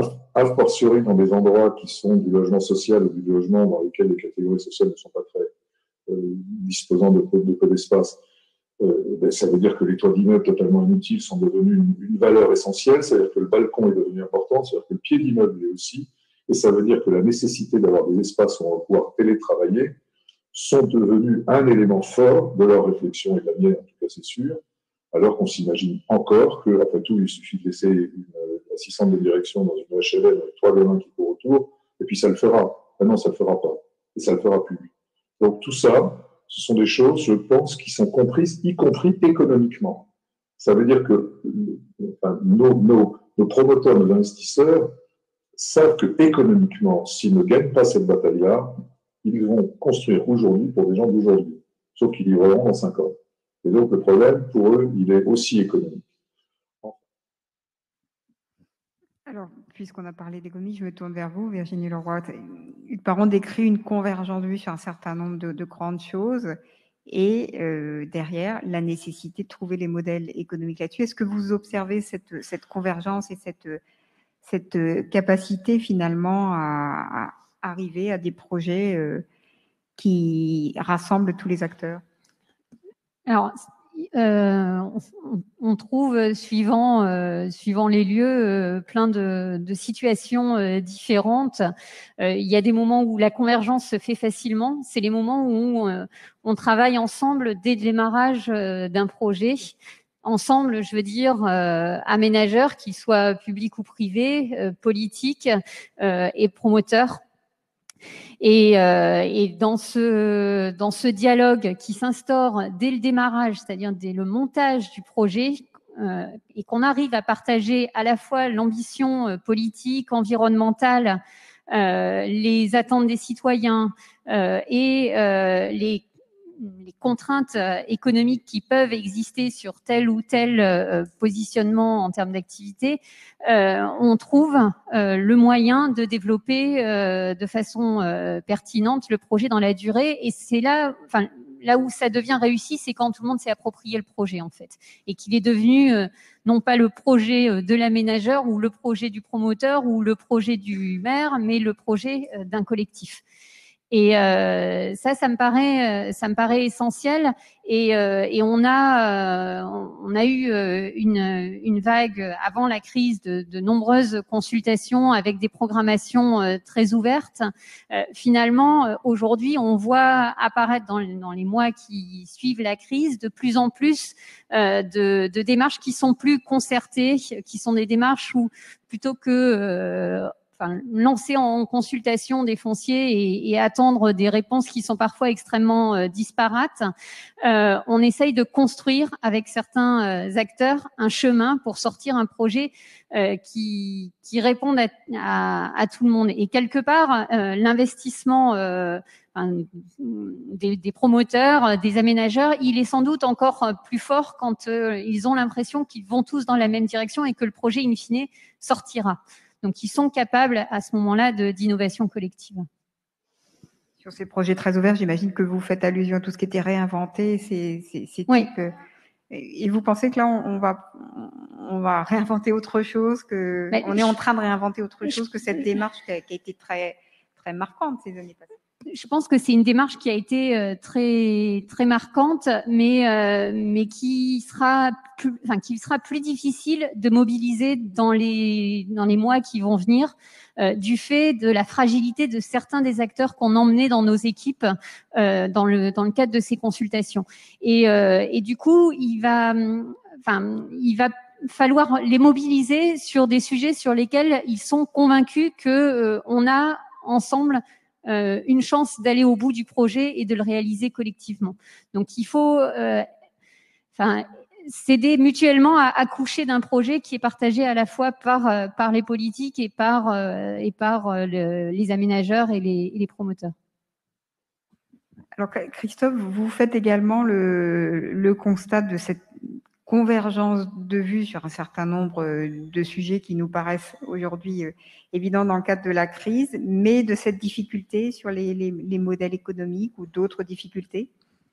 a fortiori dans des endroits qui sont du logement social ou du logement dans lesquels les catégories sociales ne sont pas très euh, disposant de peu, de peu d'espace. Euh, ben, ça veut dire que les toits d'immeubles totalement inutiles sont devenus une, une valeur essentielle, c'est-à-dire que le balcon est devenu important, c'est-à-dire que le pied d'immeuble l'est aussi, et ça veut dire que la nécessité d'avoir des espaces où on va pouvoir télétravailler sont devenus un élément fort de leur réflexion, et de la mienne en tout cas c'est sûr, alors qu'on s'imagine encore que, après tout, il suffit de laisser une assistante de direction dans une H L M avec trois gamins qui courent autour, et puis ça le fera. Ah non, ça le fera pas. Et ça le fera plus. Donc tout ça, ce sont des choses, je pense, qui sont comprises, y compris économiquement. Ça veut dire que enfin, nos, nos, nos promoteurs, nos investisseurs savent que économiquement, s'ils ne gagnent pas cette bataille-là, ils vont construire aujourd'hui pour des gens d'aujourd'hui, sauf qu'ils livreront dans cinq ans. Et donc le problème, pour eux, il est aussi économique. Alors, puisqu'on a parlé d'économie, je me tourne vers vous, Virginie Leroy. Hugues Parent décrit une convergence de vues sur un certain nombre de, de grandes choses et euh, derrière, la nécessité de trouver les modèles économiques là-dessus. Est-ce que vous observez cette, cette convergence et cette, cette capacité finalement à, à arriver à des projets euh, qui rassemblent tous les acteurs? Alors, euh, on, on trouve, suivant, euh, suivant les lieux, euh, plein de, de situations euh, différentes. Euh, il y a des moments où la convergence se fait facilement. C'est les moments où euh, on travaille ensemble dès le démarrage euh, d'un projet. Ensemble, je veux dire, euh, aménageurs, qu'ils soient publics ou privés, euh, politiques euh, et promoteurs. Et, euh, et dans ce dans ce dialogue qui s'instaure dès le démarrage, c'est-à-dire dès le montage du projet, euh, et qu'on arrive à partager à la fois l'ambition euh, politique, environnementale, euh, les attentes des citoyens euh, et euh, les les contraintes économiques qui peuvent exister sur tel ou tel euh, positionnement en termes d'activité, euh, on trouve euh, le moyen de développer euh, de façon euh, pertinente le projet dans la durée. Et c'est là, enfin, là où ça devient réussi, c'est quand tout le monde s'est approprié le projet, en fait, et qu'il est devenu euh, non pas le projet de l'aménageur ou le projet du promoteur ou le projet du maire, mais le projet euh, d'un collectif. Et euh, ça, ça me paraît, ça me paraît essentiel. Et, euh, et on a, euh, on a eu une, une vague avant la crise de, de nombreuses consultations avec des programmations euh, très ouvertes. Euh, finalement, aujourd'hui, on voit apparaître dans, dans les mois qui suivent la crise de plus en plus euh, de, de démarches qui sont plus concertées, qui sont des démarches où plutôt que euh, Enfin, lancer en consultation des fonciers et, et attendre des réponses qui sont parfois extrêmement euh, disparates, euh, on essaye de construire avec certains euh, acteurs un chemin pour sortir un projet euh, qui, qui réponde à, à, à tout le monde. Et quelque part, euh, l'investissement euh, enfin, des, des promoteurs, des aménageurs, il est sans doute encore plus fort quand euh, ils ont l'impression qu'ils vont tous dans la même direction et que le projet, in fine, sortira. Donc, ils sont capables à ce moment-là d'innovation collective. Sur ces projets très ouverts, j'imagine que vous faites allusion à tout ce qui était réinventé, ces, ces, ces oui. types. Et vous pensez que là, on, on, va, on va réinventer autre chose, que ben, on est en train de réinventer autre chose que cette démarche qui a, qui a été très, très marquante ces années passées? Je pense que c'est une démarche qui a été euh, très très marquante, mais euh, mais qui sera plus, enfin qui sera plus difficile de mobiliser dans les dans les mois qui vont venir, euh, du fait de la fragilité de certains des acteurs qu'on emmenait dans nos équipes euh, dans le dans le cadre de ces consultations. Et euh, et du coup, il va, enfin, il va falloir les mobiliser sur des sujets sur lesquels ils sont convaincus que euh, on a ensemble Euh, une chance d'aller au bout du projet et de le réaliser collectivement. Donc, il faut euh, enfin, s'aider mutuellement à accoucher d'un projet qui est partagé à la fois par, euh, par les politiques et par, euh, et par euh, le, les aménageurs et les, et les promoteurs. Alors, Christophe, vous faites également le, le constat de cette convergence de vues sur un certain nombre de sujets qui nous paraissent aujourd'hui évidents dans le cadre de la crise, mais de cette difficulté sur les, les, les modèles économiques ou d'autres difficultés?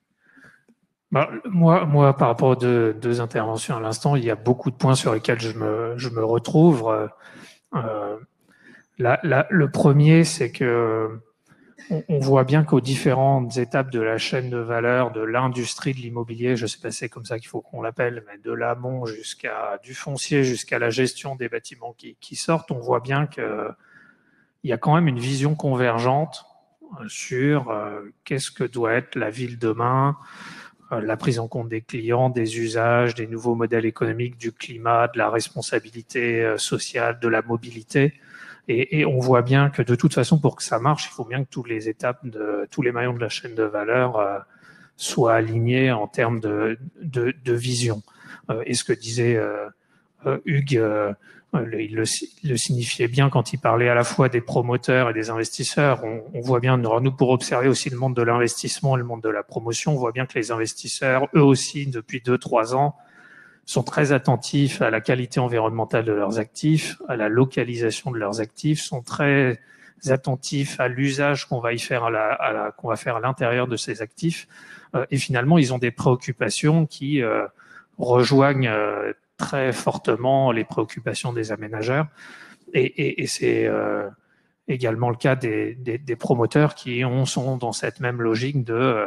Bah, moi, moi, par rapport aux deux, deux interventions à l'instant, il y a beaucoup de points sur lesquels je me, je me retrouve. Euh, là, là, le premier, c'est que on, on voit bien qu'aux différentes étapes de la chaîne de valeur de l'industrie de l'immobilier, je sais pas si c'est comme ça qu'il faut qu'on l'appelle, mais de l'amont jusqu'à du foncier, jusqu'à la gestion des bâtiments qui, qui sortent, on voit bien que il y a quand même une vision convergente sur euh, qu'est-ce que doit être la ville demain, euh, la prise en compte des clients, des usages, des nouveaux modèles économiques, du climat, de la responsabilité euh, sociale, de la mobilité. Et, et on voit bien que de toute façon, pour que ça marche, il faut bien que toutes les étapes, de tous les maillons de la chaîne de valeur euh, soient alignés en termes de, de, de vision. Euh, et ce que disait euh, euh, Hugues, euh, il, le, il le signifiait bien quand il parlait à la fois des promoteurs et des investisseurs. On, on voit bien, nous, pour observer aussi le monde de l'investissement et le monde de la promotion, on voit bien que les investisseurs, eux aussi, depuis deux, trois ans, sont très attentifs à la qualité environnementale de leurs actifs, à la localisation de leurs actifs, sont très attentifs à l'usage qu'on va y faire à la, à la, qu'on va faire à l'intérieur de ces actifs. Euh, et finalement, ils ont des préoccupations qui euh, rejoignent euh, très fortement les préoccupations des aménageurs. Et, et, et c'est euh, également le cas des, des, des promoteurs qui ont, sont dans cette même logique de euh,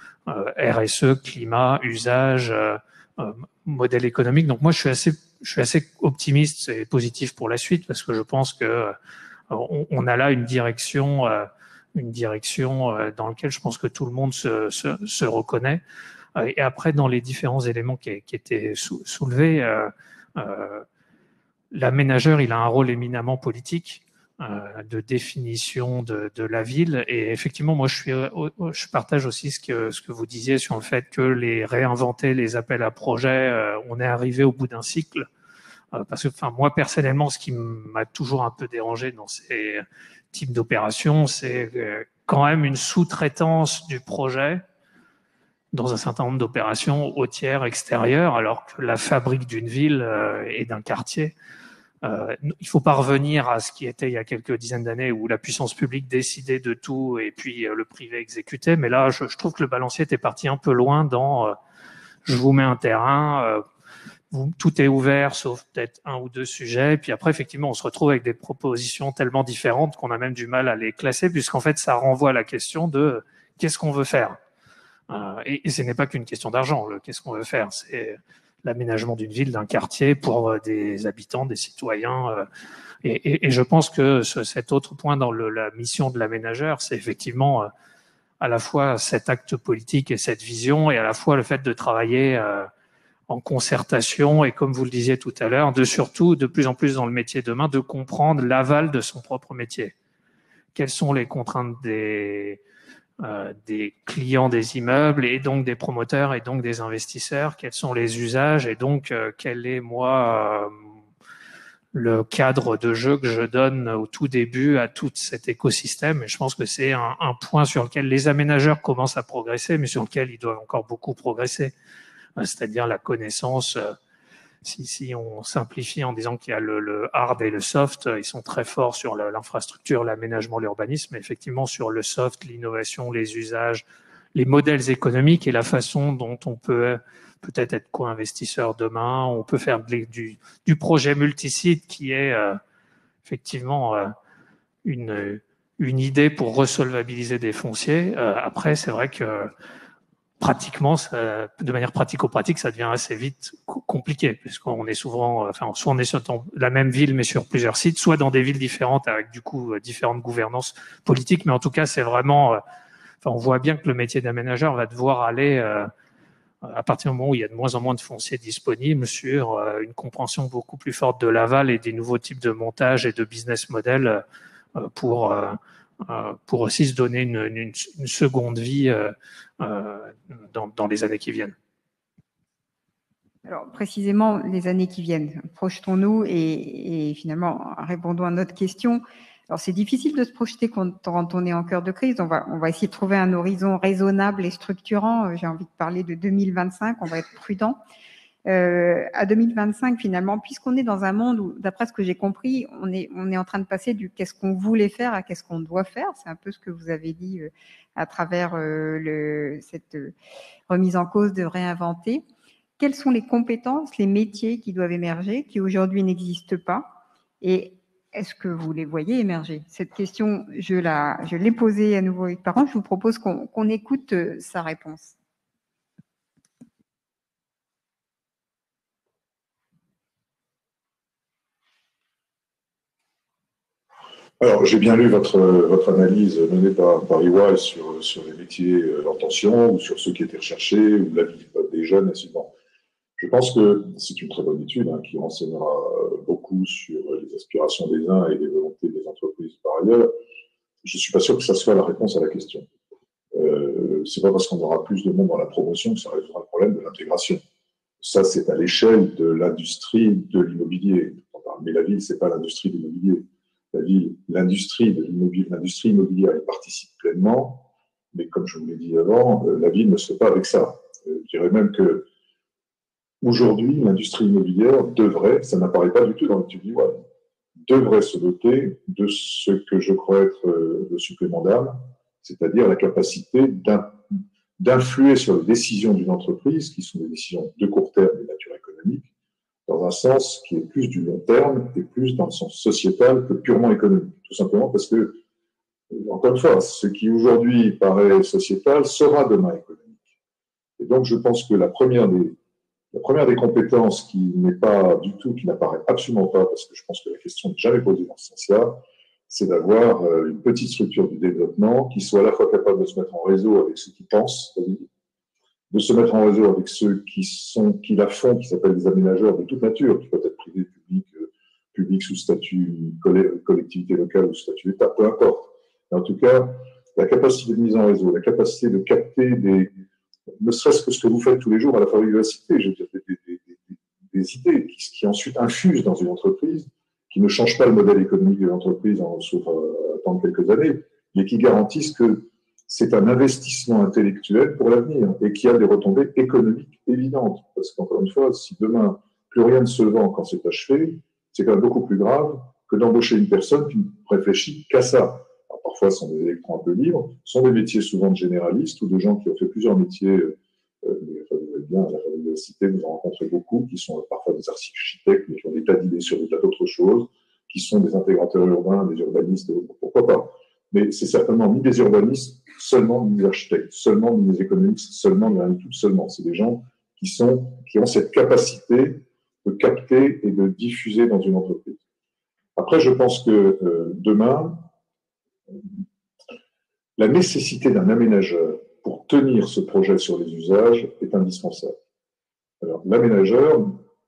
R S E, climat, usage, euh, euh, modèle économique. Donc moi, je suis assez, je suis assez optimiste et positif pour la suite parce que je pense que euh, on, on a là une direction, euh, une direction euh, dans laquelle je pense que tout le monde se, se, se reconnaît. Euh, et après, dans les différents éléments qui, qui étaient sou, soulevés, euh, euh, l'aménageur, il a un rôle éminemment politique. Euh, de définition de, de la ville. Et effectivement, moi, je, suis, je partage aussi ce que, ce que vous disiez sur le fait que les réinventer les appels à projets, euh, on est arrivé au bout d'un cycle. Euh, parce que, enfin, moi, personnellement, ce qui m'a toujours un peu dérangé dans ces types d'opérations, c'est euh, quand même une sous-traitance du projet dans un certain nombre d'opérations au tiers extérieur, alors que la fabrique d'une ville euh, et d'un quartier, Euh, il ne faut pas revenir à ce qui était il y a quelques dizaines d'années où la puissance publique décidait de tout et puis euh, le privé exécutait. Mais là, je, je trouve que le balancier était parti un peu loin dans euh, je vous mets un terrain, euh, vous, tout est ouvert sauf peut-être un ou deux sujets. Puis après, effectivement, on se retrouve avec des propositions tellement différentes qu'on a même du mal à les classer puisqu'en fait, ça renvoie à la question de euh, qu'est-ce qu'on veut faire. Euh, et, et ce n'est pas qu'une question d'argent. Qu'est-ce qu'on veut faire, c'est l'aménagement d'une ville, d'un quartier pour des habitants, des citoyens. Et, et, et je pense que ce, cet autre point dans le, la mission de l'aménageur, c'est effectivement à la fois cet acte politique et cette vision, et à la fois le fait de travailler en concertation, et comme vous le disiez tout à l'heure, de surtout, de plus en plus dans le métier demain, de comprendre l'aval de son propre métier. Quelles sont les contraintes des... Euh, des clients des immeubles et donc des promoteurs et donc des investisseurs, quels sont les usages et donc euh, quel est moi euh, le cadre de jeu que je donne au tout début à tout cet écosystème. Et je pense que c'est un, un point sur lequel les aménageurs commencent à progresser, mais sur lequel ils doivent encore beaucoup progresser, euh, c'est-à-dire la connaissance. Euh, Si, si on simplifie en disant qu'il y a le, le hard et le soft, ils sont très forts sur l'infrastructure, l'aménagement, l'urbanisme, mais effectivement sur le soft, l'innovation, les usages, les modèles économiques et la façon dont on peut peut-être être co-investisseur demain. On peut faire du, du projet multisite qui est euh, effectivement euh, une, une idée pour resolvabiliser des fonciers. Euh, après, c'est vrai que pratiquement, ça, de manière pratico-pratique, ça devient assez vite compliqué, puisqu'on est souvent, enfin, soit on est sur la même ville, mais sur plusieurs sites, soit dans des villes différentes, avec du coup différentes gouvernances politiques, mais en tout cas, c'est vraiment, enfin, on voit bien que le métier d'aménageur va devoir aller, euh, à partir du moment où il y a de moins en moins de fonciers disponibles, sur euh, une compréhension beaucoup plus forte de l'aval et des nouveaux types de montage et de business model euh, pour euh, pour aussi se donner une, une, une seconde vie euh, euh, dans, dans les années qui viennent. Alors, précisément, les années qui viennent, projetons-nous et, et finalement, répondons à notre question. Alors, c'est difficile de se projeter quand, quand on est en cœur de crise. On va, on va essayer de trouver un horizon raisonnable et structurant. J'ai envie de parler de deux mille vingt-cinq, on va être prudent. Euh, à deux mille vingt-cinq, finalement, puisqu'on est dans un monde où, d'après ce que j'ai compris, on est, on est en train de passer du qu'est-ce qu'on voulait faire à qu'est-ce qu'on doit faire. C'est un peu ce que vous avez dit euh, à travers euh, le, cette euh, remise en cause de réinventer. Quelles sont les compétences, les métiers qui doivent émerger, qui aujourd'hui n'existent pas? Et est-ce que vous les voyez émerger? Cette question, je, la, je l'ai posée à nouveau avec parents. Je vous propose qu'on, qu'on écoute euh, sa réponse. Alors, j'ai bien lu votre, votre analyse menée par, par E Y sur, sur les métiers en tension, ou sur ceux qui étaient recherchés, ou la vie des jeunes, ainsi de suite. Je pense que c'est une très bonne étude hein, qui renseignera beaucoup sur les aspirations des uns et les volontés des entreprises par ailleurs. Je ne suis pas sûr que ça soit la réponse à la question. Euh, c'est pas parce qu'on aura plus de monde dans la promotion que ça résoudra le problème de l'intégration. Ça, c'est à l'échelle de l'industrie de l'immobilier. Mais la ville, c'est pas l'industrie de l'immobilier. La ville, l'industrie de l'immobilier, l'industrie immobilière, elle participe pleinement, mais comme je vous l'ai dit avant, la ville ne se fait pas avec ça. Je dirais même que aujourd'hui, l'industrie immobilière devrait, ça n'apparaît pas du tout dans l'étude d'E Y, devrait se doter de ce que je crois être le supplément d'âme, c'est-à-dire la capacité d'influer sur les décisions d'une entreprise, qui sont des décisions de court terme et de nature économique, dans un sens qui est plus du long terme et plus dans le sens sociétal que purement économique. Tout simplement parce que, encore une fois, ce qui aujourd'hui paraît sociétal sera demain économique. Et donc, je pense que la première des, la première des compétences qui n'est pas du tout, qui n'apparaît absolument pas, parce que je pense que la question n'est jamais posée dans ce sens-là, c'est d'avoir une petite structure du développement qui soit à la fois capable de se mettre en réseau avec ceux qui pensent, de se mettre en réseau avec ceux qui sont, qui la font, qui s'appellent des aménageurs de toute nature, qui peuvent être privés, publics, euh, publics sous statut collectivité locale ou statut État, peu importe. Mais en tout cas, la capacité de mise en réseau, la capacité de capter des, ne serait-ce que ce que vous faites tous les jours à la fabrique de la cité, je veux dire, des, des, des, des, des idées qui, qui ensuite infusent dans une entreprise, qui ne changent pas le modèle économique de l'entreprise en sur euh, attendre quelques années, mais qui garantissent que c'est un investissement intellectuel pour l'avenir et qui a des retombées économiques évidentes. Parce qu'encore une fois, si demain, plus rien ne se vend quand c'est achevé, c'est quand même beaucoup plus grave que d'embaucher une personne qui ne réfléchit qu'à ça. Alors, parfois, ce sont des électrons un peu libres, ce sont des métiers souvent de généralistes ou de gens qui ont fait plusieurs métiers. Euh, enfin, vous voyez bien, à la cité, vous en rencontrez beaucoup, qui sont parfois des architectes, mais qui ont des tas d'idées sur des tas d'autres choses, qui sont des intégrateurs urbains, des urbanistes, pourquoi pas. Mais c'est certainement ni des urbanistes, seulement ni des architectes, seulement ni des économistes, seulement ni rien du tout, seulement. C'est des gens qui sont, qui ont cette capacité de capter et de diffuser dans une entreprise. Après, je pense que euh, demain, la nécessité d'un aménageur pour tenir ce projet sur les usages est indispensable. Alors, l'aménageur,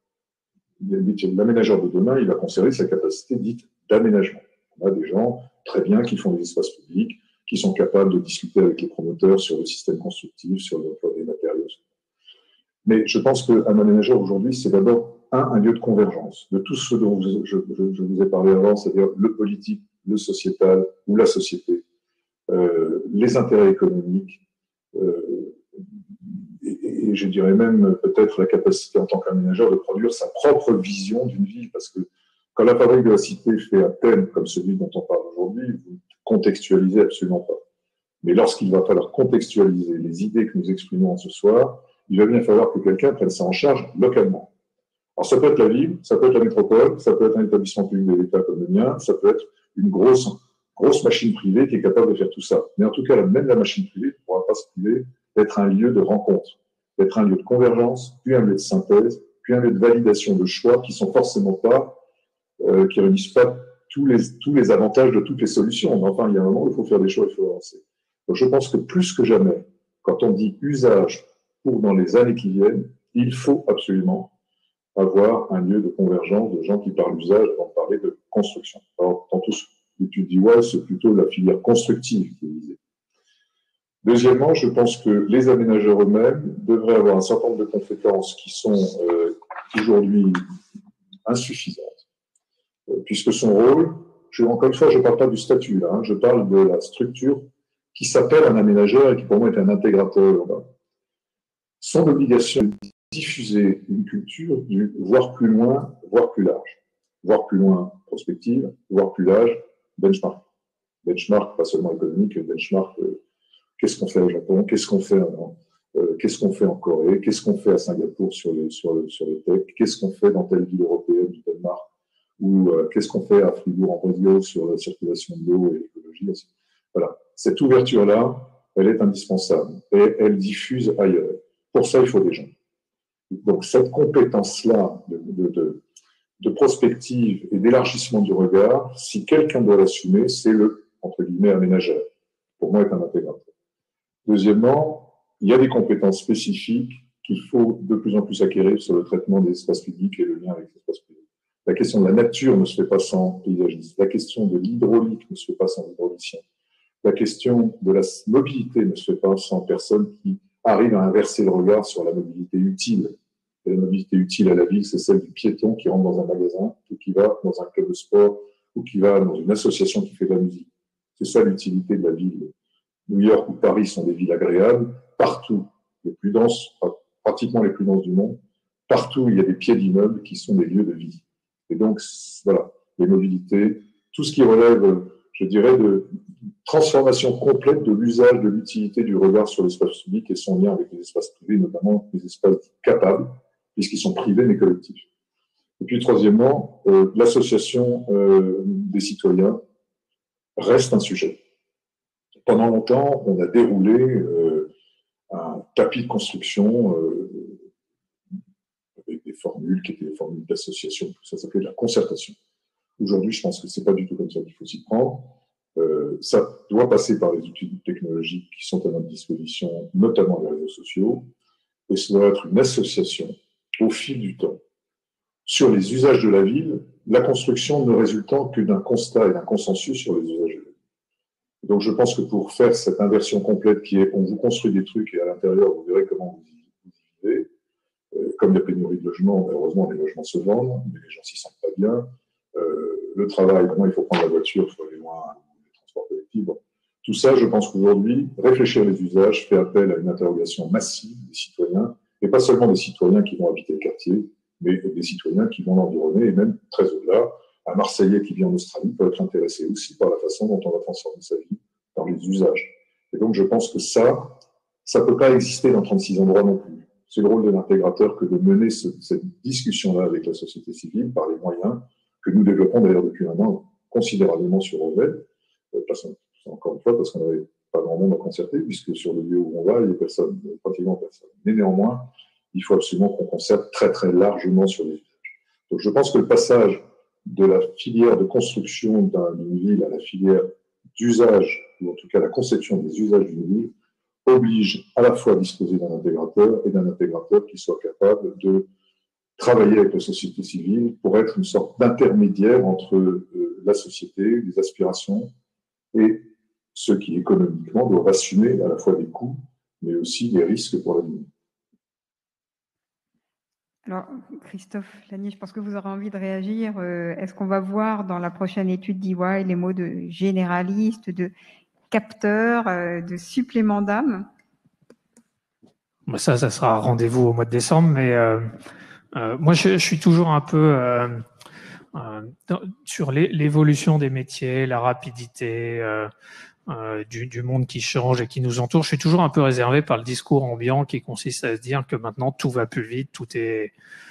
l'aménageur de demain, il va conserver sa capacité dite d'aménagement. On a des gens très bien qui font des espaces publics, qui sont capables de discuter avec les promoteurs sur le système constructif, sur l'emploi des matériaux. Mais je pense qu'un aménageur aujourd'hui, c'est d'abord un, un lieu de convergence de tout ce dont je, je, je, je vous ai parlé avant, c'est-à-dire le politique, le sociétal ou la société, euh, les intérêts économiques, euh, et, et je dirais même peut-être la capacité en tant qu'aménageur de produire sa propre vision d'une ville, parce que quand la fabrique de la cité fait un thème comme celui dont on parle aujourd'hui, vous ne contextualisez absolument pas. Mais lorsqu'il va falloir contextualiser les idées que nous exprimons ce soir, il va bien falloir que quelqu'un prenne ça en charge localement. Alors ça peut être la ville, ça peut être la métropole, ça peut être un établissement public de l'État comme le mien, ça peut être une grosse, grosse machine privée qui est capable de faire tout ça. Mais en tout cas, même la machine privée ne pourra pas se priver d'être un lieu de rencontre, d'être un lieu de convergence, puis un lieu de synthèse, puis un lieu de validation de choix qui sont forcément pas Euh, qui ne réunissent pas tous les, tous les avantages de toutes les solutions. Mais enfin, il y a un moment où il faut faire des choix, il faut avancer. Donc, je pense que plus que jamais, quand on dit usage pour dans les années qui viennent, il faut absolument avoir un lieu de convergence de gens qui parlent d'usage avant de parler de construction. Alors, dans tout l'étude d'E Y, c'est plutôt la filière constructive qui est visée. Deuxièmement, je pense que les aménageurs eux-mêmes devraient avoir un certain nombre de compétences qui sont euh, aujourd'hui insuffisantes. Puisque son rôle, je, encore une fois, je ne parle pas du statut, là, hein, je parle de la structure qui s'appelle un aménageur et qui pour moi est un intégrateur urbain. Son obligation est de diffuser une culture du voir plus loin, voir plus large. Voir plus loin, prospective, voir plus large, benchmark. Benchmark, pas seulement économique, benchmark, euh, qu'est-ce qu'on fait au Japon, qu'est-ce qu'on fait en, euh, qu'est-ce qu'on fait en Corée, qu'est-ce qu'on fait à Singapour sur les, sur le, sur les tech, qu'est-ce qu'on fait dans telle ville européenne du Danemark, ou euh, qu'est-ce qu'on fait à Fribourg-en-Brésil sur la circulation de l'eau et l'écologie. Voilà. Cette ouverture-là, elle est indispensable et elle diffuse ailleurs. Pour ça, il faut des gens. Donc, cette compétence-là de, de, de, de prospective et d'élargissement du regard, si quelqu'un doit l'assumer, c'est le, entre guillemets, aménageur. Pour moi, est un intégrateur. Deuxièmement, il y a des compétences spécifiques qu'il faut de plus en plus acquérir sur le traitement des espaces publics et le lien avec les espaces publics. La question de la nature ne se fait pas sans paysagiste. La question de l'hydraulique ne se fait pas sans hydraulicien. La question de la mobilité ne se fait pas sans personnes qui arrivent à inverser le regard sur la mobilité utile. Et la mobilité utile à la ville, c'est celle du piéton qui rentre dans un magasin, ou qui va dans un club de sport, ou qui va dans une association qui fait de la musique. C'est ça l'utilité de la ville. New York ou Paris sont des villes agréables, partout, les plus denses, pratiquement les plus denses du monde, partout où il y a des pieds d'immeubles qui sont des lieux de vie. Et donc, voilà, les mobilités, tout ce qui relève, je dirais, de transformation complète de l'usage, de l'utilité du regard sur l'espace public et son lien avec les espaces privés, notamment les espaces capables, puisqu'ils sont privés mais collectifs. Et puis, troisièmement, euh, l'association euh, des citoyens reste un sujet. Pendant longtemps, on a déroulé euh, un tapis de construction euh, avec des formules qui étaient des formules d'association, tout ça s'appelait de la concertation. Aujourd'hui, je pense que c'est pas du tout comme ça qu'il faut s'y prendre. Euh, ça doit passer par les outils technologiques qui sont à notre disposition, notamment les réseaux sociaux, et ça doit être une association au fil du temps. Sur les usages de la ville, la construction ne résultant que d'un constat et d'un consensus sur les usages de la ville. Donc je pense que pour faire cette inversion complète qui est on vous construit des trucs et à l'intérieur vous verrez comment vous y, vous y vivez, euh, comme la pénurie de logements, malheureusement les logements se vendent, mais les gens s'y sentent pas bien. Euh, le travail, vraiment il faut prendre la voiture, il faut aller loin, les transports collectifs. Bon. Tout ça, je pense qu'aujourd'hui, réfléchir les usages fait appel à une interrogation massive des citoyens, et pas seulement des citoyens qui vont habiter le quartier, mais des citoyens qui vont l'environner, et même très au-delà. Un Marseillais qui vit en Australie peut être intéressé aussi par la façon dont on va transformer sa vie dans les usages. Et donc, je pense que ça, ça peut pas exister dans trente-six endroits non plus. C'est le rôle de l'intégrateur que de mener ce, cette discussion-là avec la société civile par les moyens que nous développons d'ailleurs depuis un an considérablement sur Roved. Encore une fois, parce qu'on n'avait pas grand monde à concerter, puisque sur le lieu où on va, il y a personne, pratiquement personne. Mais néanmoins, il faut absolument qu'on concerte très très largement sur les usages. Donc, je pense que le passage de la filière de construction d'une ville à la filière d'usage, ou en tout cas la conception des usages d'une ville, oblige à la fois à disposer d'un intégrateur et d'un intégrateur qui soit capable de travailler avec la société civile pour être une sorte d'intermédiaire entre euh, la société, les aspirations et ceux qui économiquement doivent assumer à la fois des coûts, mais aussi des risques pour l'avenir. Alors, Christophe Lanier, je pense que vous aurez envie de réagir. Euh, Est-ce qu'on va voir dans la prochaine étude d'E Y les mots de généraliste, de capteur, euh, de supplément d'âme? Ça, ça sera rendez-vous au mois de décembre, mais euh, euh, moi, je, je suis toujours un peu euh, euh, dans, sur l'évolution des métiers, la rapidité euh, euh, du, du monde qui change et qui nous entoure. Je suis toujours un peu réservé par le discours ambiant qui consiste à se dire que maintenant tout va plus vite, tout est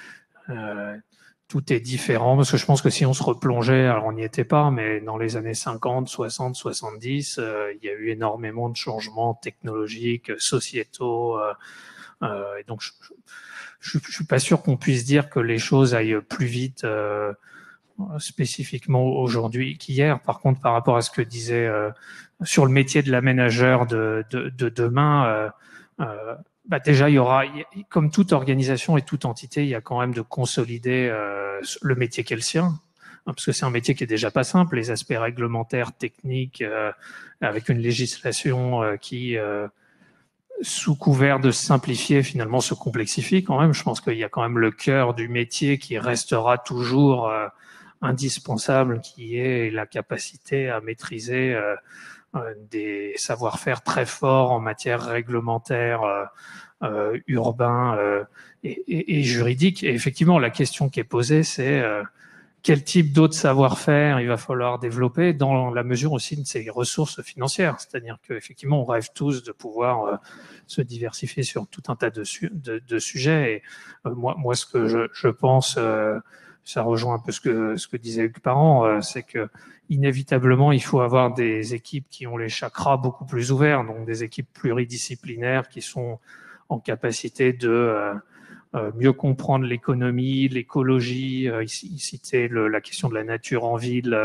euh, tout est différent. Parce que je pense que si on se replongeait, alors on n'y était pas, mais dans les années cinquante, soixante, soixante-dix, euh, il y a eu énormément de changements technologiques, sociétaux. Euh, euh, et donc je, je, je suis pas sûr qu'on puisse dire que les choses aillent plus vite. Euh, spécifiquement aujourd'hui qu'hier. Par contre, par rapport à ce que disait euh, sur le métier de l'aménageur de, de, de demain, euh, euh, bah déjà il y aura, comme toute organisation et toute entité, il y a quand même de consolider euh, le métier qu'est le sien, parce que c'est un métier qui est déjà pas simple, les aspects réglementaires, techniques, euh, avec une législation euh, qui euh, sous couvert de simplifier, finalement se complexifie quand même. Je pense qu'il y a quand même le cœur du métier qui restera toujours euh, indispensable, qui est la capacité à maîtriser euh, euh, des savoir-faire très forts en matière réglementaire, euh, euh, urbain euh, et, et, et juridique. Et effectivement, la question qui est posée, c'est euh, quel type d'autres savoir-faire il va falloir développer dans la mesure aussi de ses ressources financières. C'est-à-dire qu'effectivement, on rêve tous de pouvoir euh, se diversifier sur tout un tas de, su de, de sujets. Et euh, moi, moi, ce que je, je pense... Euh, ça rejoint un peu ce que, ce que disait Hugues Parent, euh, c'est que inévitablement, il faut avoir des équipes qui ont les chakras beaucoup plus ouverts, donc des équipes pluridisciplinaires qui sont en capacité de euh, euh, mieux comprendre l'économie, l'écologie, euh, ici, il citait le, la question de la nature en ville,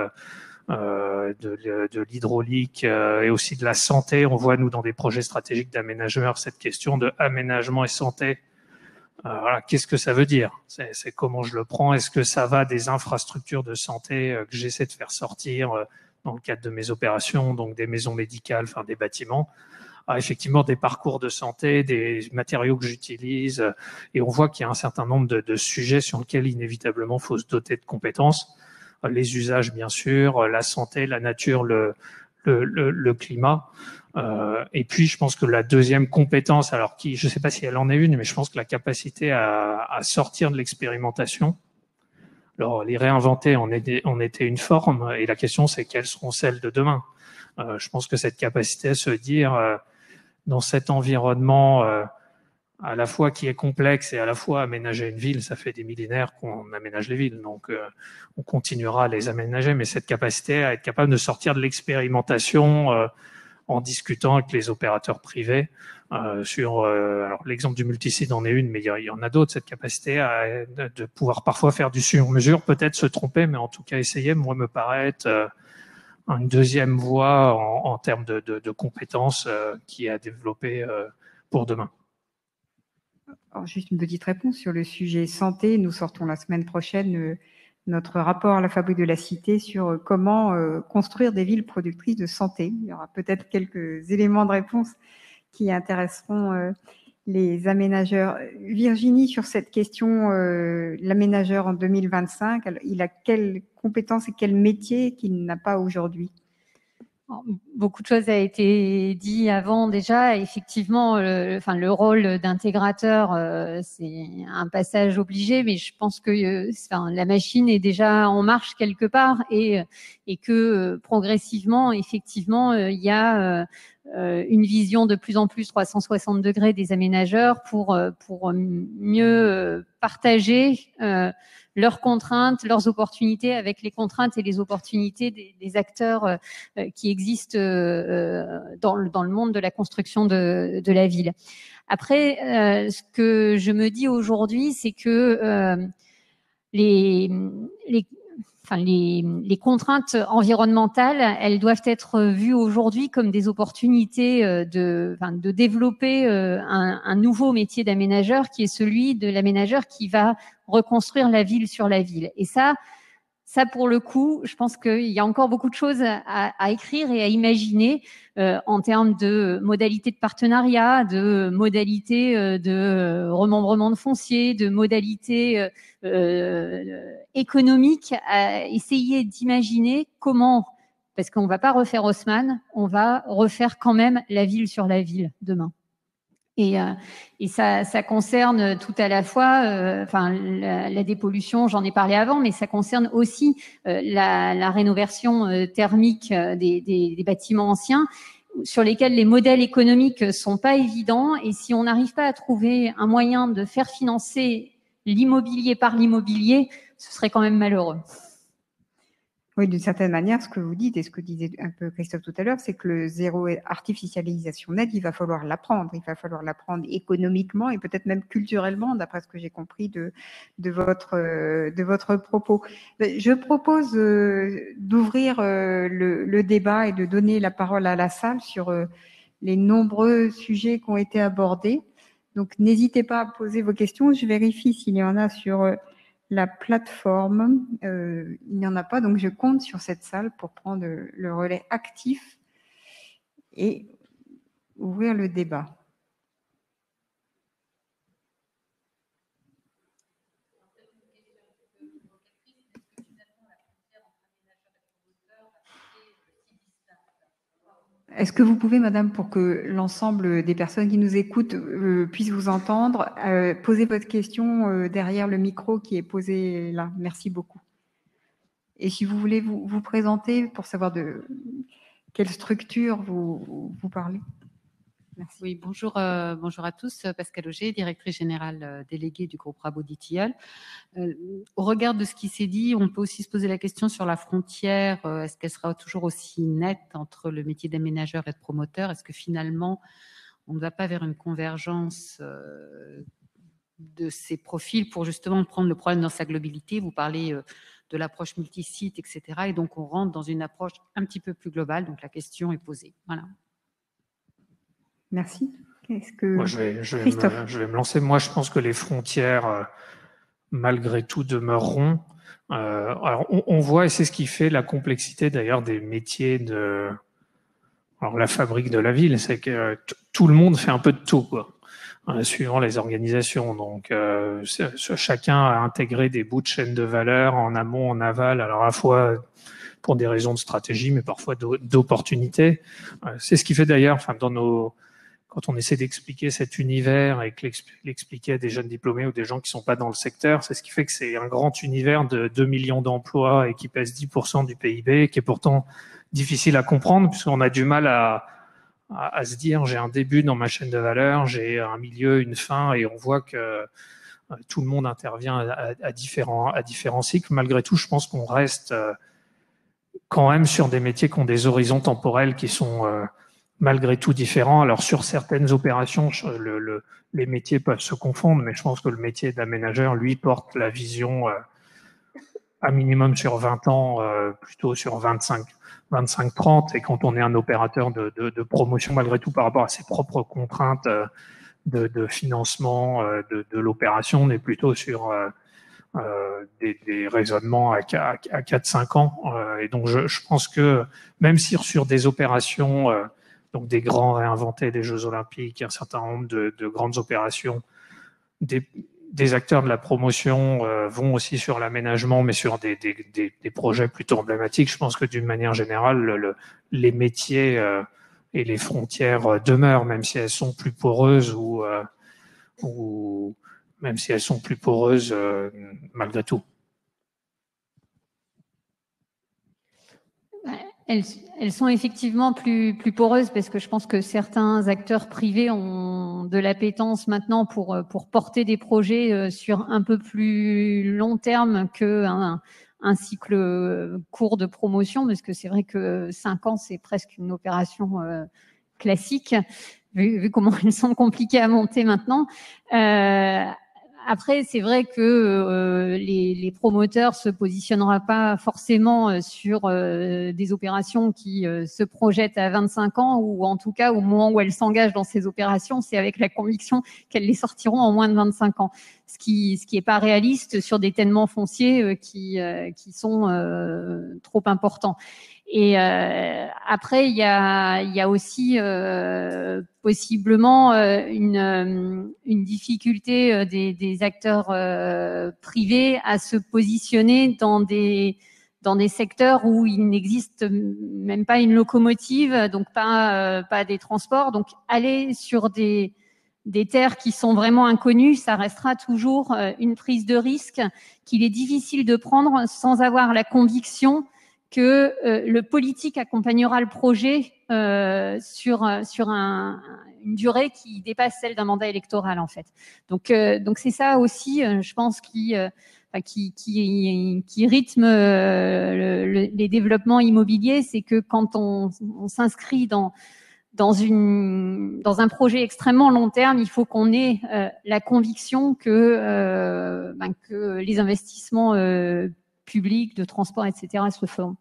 euh, de, de, de l'hydraulique euh, et aussi de la santé. On voit, nous, dans des projets stratégiques d'aménageurs, cette question de aménagement et santé. Euh, voilà, qu'est-ce que ça veut dire? C'est comment je le prends? Est-ce que ça va des infrastructures de santé euh, que j'essaie de faire sortir euh, dans le cadre de mes opérations, donc des maisons médicales, enfin des bâtiments, à effectivement des parcours de santé, des matériaux que j'utilise, euh, et on voit qu'il y a un certain nombre de, de sujets sur lesquels inévitablement il faut se doter de compétences. Euh, les usages, bien sûr, euh, la santé, la nature, le, le, le, le climat. Euh, et puis, je pense que la deuxième compétence, alors qui, je ne sais pas si elle en est une, mais je pense que la capacité à, à sortir de l'expérimentation. Alors, les réinventer en était, en était une forme, et la question, c'est quelles seront celles de demain. Euh, je pense que cette capacité à se dire, euh, dans cet environnement euh, à la fois qui est complexe et à la fois aménager une ville, ça fait des millénaires qu'on aménage les villes, donc euh, on continuera à les aménager, mais cette capacité à être capable de sortir de l'expérimentation euh, en discutant avec les opérateurs privés euh, sur, euh, alors l'exemple du multisite en est une, mais il y, y en a d'autres, cette capacité à, de, de pouvoir parfois faire du sur-mesure, peut-être se tromper, mais en tout cas essayer, moi, me paraît être euh, une deuxième voie en, en termes de, de, de compétences euh, qui est à développer euh, pour demain. Alors, juste une petite réponse sur le sujet santé. Nous sortons la semaine prochaine euh, notre rapport à la Fabrique de la Cité sur euh, comment euh, construire des villes productrices de santé. Il y aura peut-être quelques éléments de réponse qui intéresseront euh, les aménageurs. Virginie, sur cette question, euh, l'aménageur en deux mille vingt-cinq, alors, il a quelles compétences et quel métier qu'il n'a pas aujourd'hui? Beaucoup de choses a été dit avant déjà. Effectivement, le, enfin, le rôle d'intégrateur, euh, c'est un passage obligé, mais je pense que euh, enfin, la machine est déjà en marche quelque part et, et que euh, progressivement, effectivement, euh, il y a euh, une vision de plus en plus trois cent soixante degrés des aménageurs pour, pour mieux partager euh, leurs contraintes, leurs opportunités avec les contraintes et les opportunités des, des acteurs euh, qui existent euh, dans, le, dans le monde de la construction de, de la ville. Après, euh, ce que je me dis aujourd'hui, c'est que euh, les, les Enfin, les, les contraintes environnementales, elles doivent être vues aujourd'hui comme des opportunités de, enfin, de développer un, un nouveau métier d'aménageur qui est celui de l'aménageur qui va reconstruire la ville sur la ville. Et ça, ça pour le coup, je pense qu'il y a encore beaucoup de choses à, à écrire et à imaginer euh, en termes de modalités de partenariat, de modalités euh, de remembrement de foncier, de modalités euh, euh, économiques, à essayer d'imaginer comment, parce qu'on ne va pas refaire Haussmann, on va refaire quand même la ville sur la ville demain. Et, euh, et ça, ça concerne tout à la fois, euh, enfin la, la dépollution, j'en ai parlé avant, mais ça concerne aussi euh, la, la rénovation euh, thermique des, des, des bâtiments anciens, sur lesquels les modèles économiques sont pas évidents. Et si on n'arrive pas à trouver un moyen de faire financer l'immobilier par l'immobilier, ce serait quand même malheureux. Oui, d'une certaine manière, ce que vous dites et ce que disait un peu Christophe tout à l'heure, c'est que le zéro artificialisation nette, il va falloir l'apprendre. Il va falloir l'apprendre économiquement et peut-être même culturellement, d'après ce que j'ai compris de, de, votre, de votre propos. Je propose d'ouvrir le, le débat et de donner la parole à la salle sur les nombreux sujets qui ont été abordés. Donc, n'hésitez pas à poser vos questions. Je vérifie s'il y en a sur la plateforme. Euh, il n'y en a pas, donc je compte sur cette salle pour prendre le relais actif et ouvrir le débat. Est-ce que vous pouvez, madame, pour que l'ensemble des personnes qui nous écoutent euh, puissent vous entendre, euh, poser votre question euh, derrière le micro qui est posé là? Merci beaucoup. Et si vous voulez vous, vous présenter pour savoir de quelle structure vous, vous parlez. Merci. Oui, bonjour, euh, bonjour à tous. Pascal Auger, directrice générale euh, déléguée du groupe Rabaudy Tilleul. Euh, au regard de ce qui s'est dit, on peut aussi se poser la question sur la frontière. Euh, est-ce qu'elle sera toujours aussi nette entre le métier d'aménageur et de promoteur? Est-ce que finalement, on ne va pas vers une convergence euh, de ces profils pour justement prendre le problème dans sa globalité? Vous parlez euh, de l'approche multisite, et cetera. Et donc, on rentre dans une approche un petit peu plus globale. Donc, la question est posée. Voilà. Merci. Qu'est-ce que Moi, je vais, je, vais me, je vais me lancer. Moi, je pense que les frontières, euh, malgré tout, demeureront. Euh, alors, on, on voit, et c'est ce qui fait la complexité d'ailleurs des métiers de alors, la fabrique de la ville, c'est que euh, tout le monde fait un peu de tout, quoi, euh, suivant les organisations. Donc, euh, chacun a intégré des bouts de chaîne de valeur en amont, en aval, alors à la fois pour des raisons de stratégie, mais parfois d'opportunité. C'est ce qui fait d'ailleurs, enfin, dans nos, quand on essaie d'expliquer cet univers et que l'expliquer à des jeunes diplômés ou des gens qui sont pas dans le secteur, c'est ce qui fait que c'est un grand univers de deux millions d'emplois et qui pèse dix pour cent du P I B, qui est pourtant difficile à comprendre puisqu'on a du mal à, à, à se dire j'ai un début dans ma chaîne de valeur, j'ai un milieu, une fin, et on voit que tout le monde intervient à, à, différents, à différents cycles. Malgré tout, je pense qu'on reste quand même sur des métiers qui ont des horizons temporels qui sont euh, malgré tout différents. Alors sur certaines opérations, le, le, les métiers peuvent se confondre, mais je pense que le métier d'aménageur, lui, porte la vision euh, à minimum sur vingt ans, euh, plutôt sur vingt-cinq, vingt-cinq, trente. Et quand on est un opérateur de, de, de promotion, malgré tout, par rapport à ses propres contraintes euh, De, de financement euh, de, de l'opération, on est plutôt sur euh, euh, des, des raisonnements à, à, à quatre cinq ans. Euh, et donc, je, je pense que même si sur des opérations, euh, donc des grands réinventés des Jeux Olympiques, un certain nombre de, de grandes opérations, des, des acteurs de la promotion euh, vont aussi sur l'aménagement, mais sur des, des, des, des projets plutôt emblématiques. Je pense que d'une manière générale, le, le, les métiers euh, et les frontières demeurent, même si elles sont plus poreuses ou, euh, ou même si elles sont plus poreuses euh, malgré tout. Elles, elles sont effectivement plus, plus poreuses parce que je pense que certains acteurs privés ont de l'appétence maintenant pour, pour porter des projets sur un peu plus long terme qu'un un cycle court de promotion, parce que c'est vrai que cinq ans, c'est presque une opération euh, classique, vu, vu comment ils sont compliqués à monter maintenant. Euh, après, c'est vrai que euh, les, les promoteurs se positionneront pas forcément sur euh, des opérations qui euh, se projettent à vingt-cinq ans, ou en tout cas au moment où elles s'engagent dans ces opérations, c'est avec la conviction qu'elles les sortiront en moins de vingt-cinq ans. Ce qui ce qui est pas réaliste sur des tènements fonciers euh, qui euh, qui sont euh, trop importants. Et euh, après, il y a, il y a aussi euh, possiblement euh, une, une difficulté euh, des, des acteurs euh, privés à se positionner dans des dans des secteurs où il n'existe même pas une locomotive, donc pas euh, pas des transports. Donc aller sur des des terres qui sont vraiment inconnues, ça restera toujours une prise de risque qu'il est difficile de prendre sans avoir la conviction que euh, le politique accompagnera le projet euh, sur sur un, une durée qui dépasse celle d'un mandat électoral en fait. Donc euh, donc c'est ça aussi, euh, je pense, qui euh, qui qui qui rythme euh, le, le, les développements immobiliers, c'est que quand on, on s'inscrit dans dans une dans un projet extrêmement long terme, il faut qu'on ait euh, la conviction que euh, ben, que les investissements euh, publics, de transport, et cetera se feront.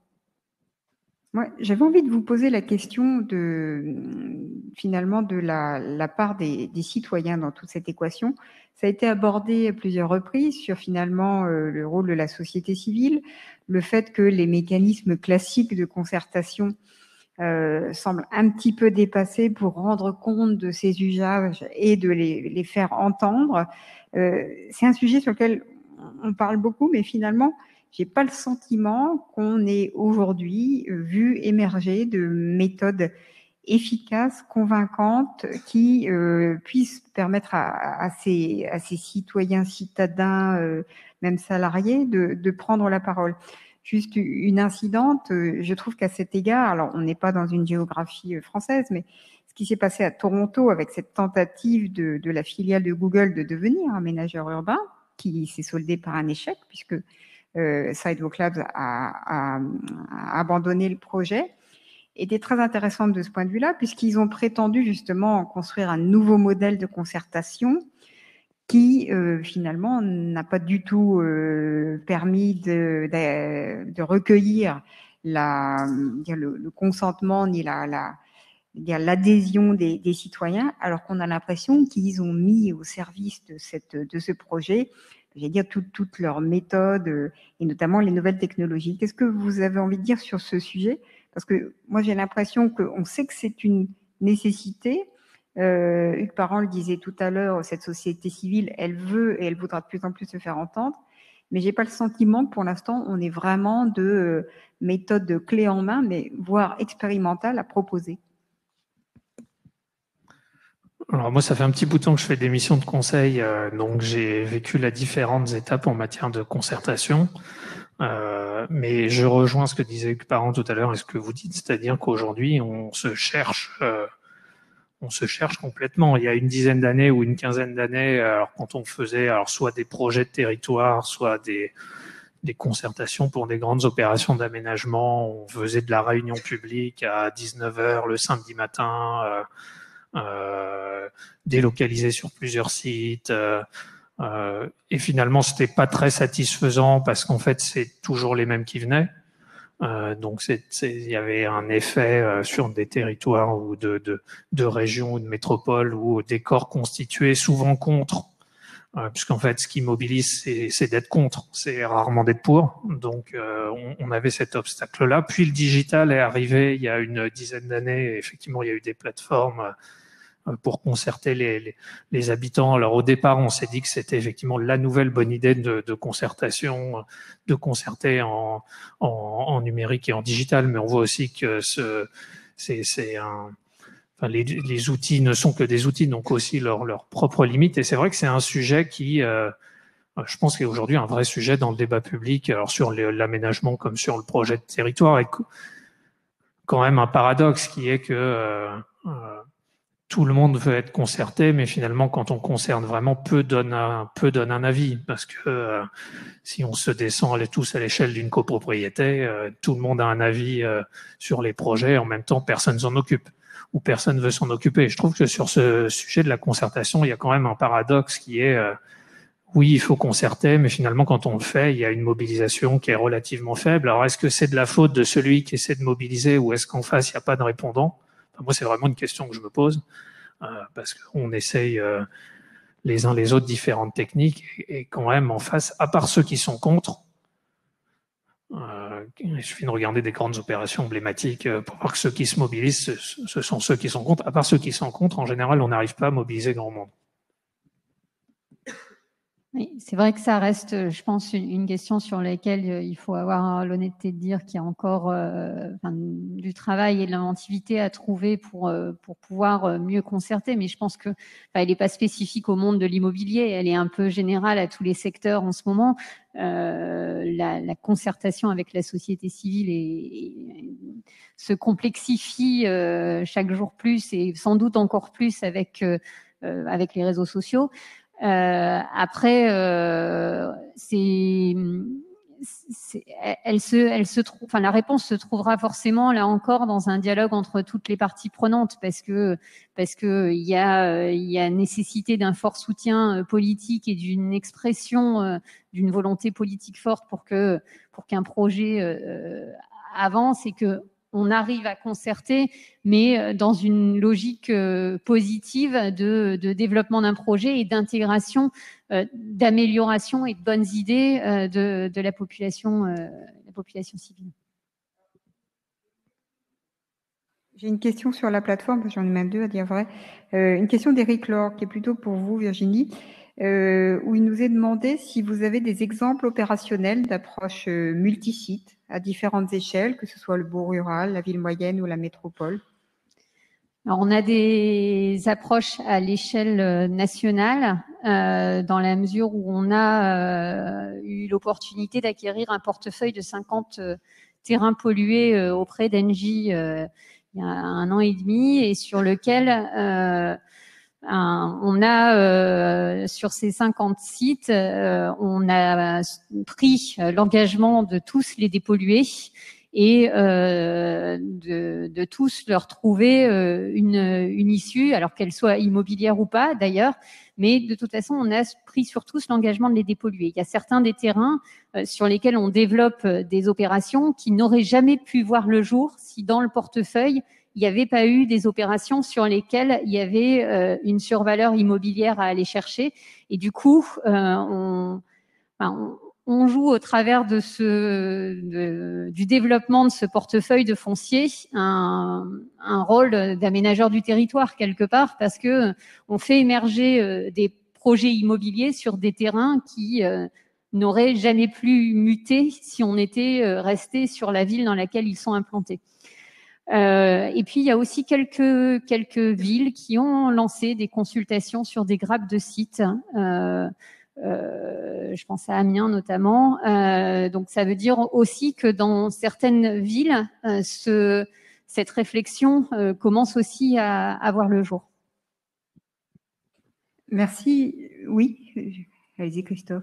Ouais, j'avais envie de vous poser la question de finalement de la, la part des, des citoyens dans toute cette équation. Ça a été abordé à plusieurs reprises sur finalement euh, le rôle de la société civile, le fait que les mécanismes classiques de concertation euh, semblent un petit peu dépassés pour rendre compte de ces usages et de les, les faire entendre. Euh, c'est un sujet sur lequel on parle beaucoup, mais finalement, j'ai pas le sentiment qu'on ait aujourd'hui vu émerger de méthodes efficaces, convaincantes, qui euh, puissent permettre à, à, ces, à ces citoyens, citadins, euh, même salariés, de, de prendre la parole. Juste une incidente, je trouve qu'à cet égard, alors on n'est pas dans une géographie française, mais ce qui s'est passé à Toronto avec cette tentative de, de la filiale de Google de devenir aménageur urbain, qui s'est soldée par un échec, puisque Euh, Sidewalk Labs a, a, a abandonné le projet, était très intéressante de ce point de vue-là, puisqu'ils ont prétendu justement construire un nouveau modèle de concertation qui euh, finalement n'a pas du tout euh, permis de, de, de recueillir la, le, le consentement ni la, la l'adhésion des, des citoyens, alors qu'on a l'impression qu'ils ont mis au service de, cette, de ce projet, j'allais dire, toutes toute leurs méthodes et notamment les nouvelles technologies. Qu'est-ce que vous avez envie de dire sur ce sujet? Parce que moi, j'ai l'impression qu'on sait que c'est une nécessité. Euh, Hugues Parent le disait tout à l'heure, cette société civile, elle veut et elle voudra de plus en plus se faire entendre. mais j'ai pas le sentiment que pour l'instant, on est vraiment de euh, méthode de clé en main, mais voire expérimentale à proposer. Alors moi, ça fait un petit bout de temps que je fais des missions de conseil, euh, donc j'ai vécu les différentes étapes en matière de concertation. Euh, mais je rejoins ce que disait Hugues Parent tout à l'heure et ce que vous dites, c'est-à-dire qu'aujourd'hui, on se cherche, euh, on se cherche complètement. Il y a une dizaine d'années ou une quinzaine d'années, alors quand on faisait alors soit des projets de territoire, soit des des concertations pour des grandes opérations d'aménagement, on faisait de la réunion publique à dix-neuf heures le samedi matin. Euh, Euh, délocalisé sur plusieurs sites. Euh, euh, et finalement, c'était pas très satisfaisant parce qu'en fait, c'est toujours les mêmes qui venaient. Euh, donc, il y avait un effet euh, sur des territoires ou de, de, de régions ou de métropoles où des corps constitués souvent contre, euh, puisqu'en fait, ce qui mobilise, c'est d'être contre, c'est rarement d'être pour. Donc, euh, on, on avait cet obstacle-là. Puis, le digital est arrivé il y a une dizaine d'années. Effectivement, il y a eu des plateformes pour concerter les, les, les habitants. Alors au départ, on s'est dit que c'était effectivement la nouvelle bonne idée de, de concertation, de concerter en, en, en numérique et en digital, mais on voit aussi que ce, c'est, c'est un, enfin, les, les outils ne sont que des outils, donc aussi leurs leurs propres limites. Et c'est vrai que c'est un sujet qui, euh, je pense qu'il y a aujourd'hui un vrai sujet dans le débat public, alors sur l'aménagement comme sur le projet de territoire, et quand même un paradoxe qui est que euh, euh, tout le monde veut être concerté, mais finalement, quand on concerne vraiment, peu donne un, peu donne un avis. Parce que euh, si on se descend tous à l'échelle d'une copropriété, euh, tout le monde a un avis euh, sur les projets. En même temps, personne s'en occupe ou personne veut s'en occuper. Je trouve que sur ce sujet de la concertation, il y a quand même un paradoxe qui est, euh, oui, il faut concerter, mais finalement, quand on le fait, il y a une mobilisation qui est relativement faible. Alors, est-ce que c'est de la faute de celui qui essaie de mobiliser ou est-ce qu'en face, il n'y a pas de répondant ? Moi, c'est vraiment une question que je me pose, euh, parce qu'on essaye euh, les uns les autres différentes techniques, et, et quand même en face, à part ceux qui sont contre, euh, il suffit de regarder des grandes opérations emblématiques euh, pour voir que ceux qui se mobilisent, ce, ce sont ceux qui sont contre. À part ceux qui sont contre, en général, on n'arrive pas à mobiliser grand monde. Oui, c'est vrai que ça reste, je pense, une question sur laquelle il faut avoir l'honnêteté de dire qu'il y a encore euh, enfin, du travail et de l'inventivité à trouver pour, pour pouvoir mieux concerter. Mais je pense que enfin, elle n'est pas spécifique au monde de l'immobilier, elle est un peu générale à tous les secteurs en ce moment. Euh, la, la concertation avec la société civile est, est, se complexifie euh, chaque jour plus et sans doute encore plus avec, euh, avec les réseaux sociaux. Euh, après, euh, c'est, c'est, elle se, elle se trouve, enfin la réponse se trouvera forcément là encore dans un dialogue entre toutes les parties prenantes, parce que parce que il y a il y a nécessité d'un fort soutien politique et d'une expression d'une volonté politique forte pour que pour qu'un projet euh, avance et que on arrive à concerter, mais dans une logique positive de, de développement d'un projet et d'intégration, euh, d'amélioration et de bonnes idées euh, de, de la population, euh, la population civile. J'ai une question sur la plateforme, j'en ai même deux à dire vrai. Euh, une question d'Éric Laure, qui est plutôt pour vous, Virginie, euh, où il nous est demandé si vous avez des exemples opérationnels d'approches euh, multisites à différentes échelles, que ce soit le bourg rural, la ville moyenne ou la métropole. Alors, on a des approches à l'échelle nationale, euh, dans la mesure où on a euh, eu l'opportunité d'acquérir un portefeuille de cinquante euh, terrains pollués euh, auprès d'Engie euh, il y a un an et demi, et sur lequel euh, un, on a, euh, sur ces cinquante sites, euh, on a pris l'engagement de tous les dépolluer et euh, de, de tous leur trouver euh, une, une issue, alors qu'elle soit immobilière ou pas d'ailleurs, mais de toute façon, on a pris sur tous l'engagement de les dépolluer. Il y a certains des terrains euh, sur lesquels on développe des opérations qui n'auraient jamais pu voir le jour si dans le portefeuille, il n'y avait pas eu des opérations sur lesquelles il y avait euh, une survaleur immobilière à aller chercher. Et du coup, euh, on, enfin, on on joue au travers de ce, de, du développement de ce portefeuille de foncier un, un rôle d'aménageur du territoire quelque part, parce que on fait émerger des projets immobiliers sur des terrains qui, n'auraient jamais plus muté si on était euh, resté sur la ville dans laquelle ils sont implantés. Euh, et puis, il y a aussi quelques, quelques villes qui ont lancé des consultations sur des grappes de sites. Euh, euh, je pense à Amiens notamment. Euh, donc, ça veut dire aussi que dans certaines villes, euh, ce, cette réflexion euh, commence aussi à, à voir le jour. Merci. Oui, allez-y Christophe.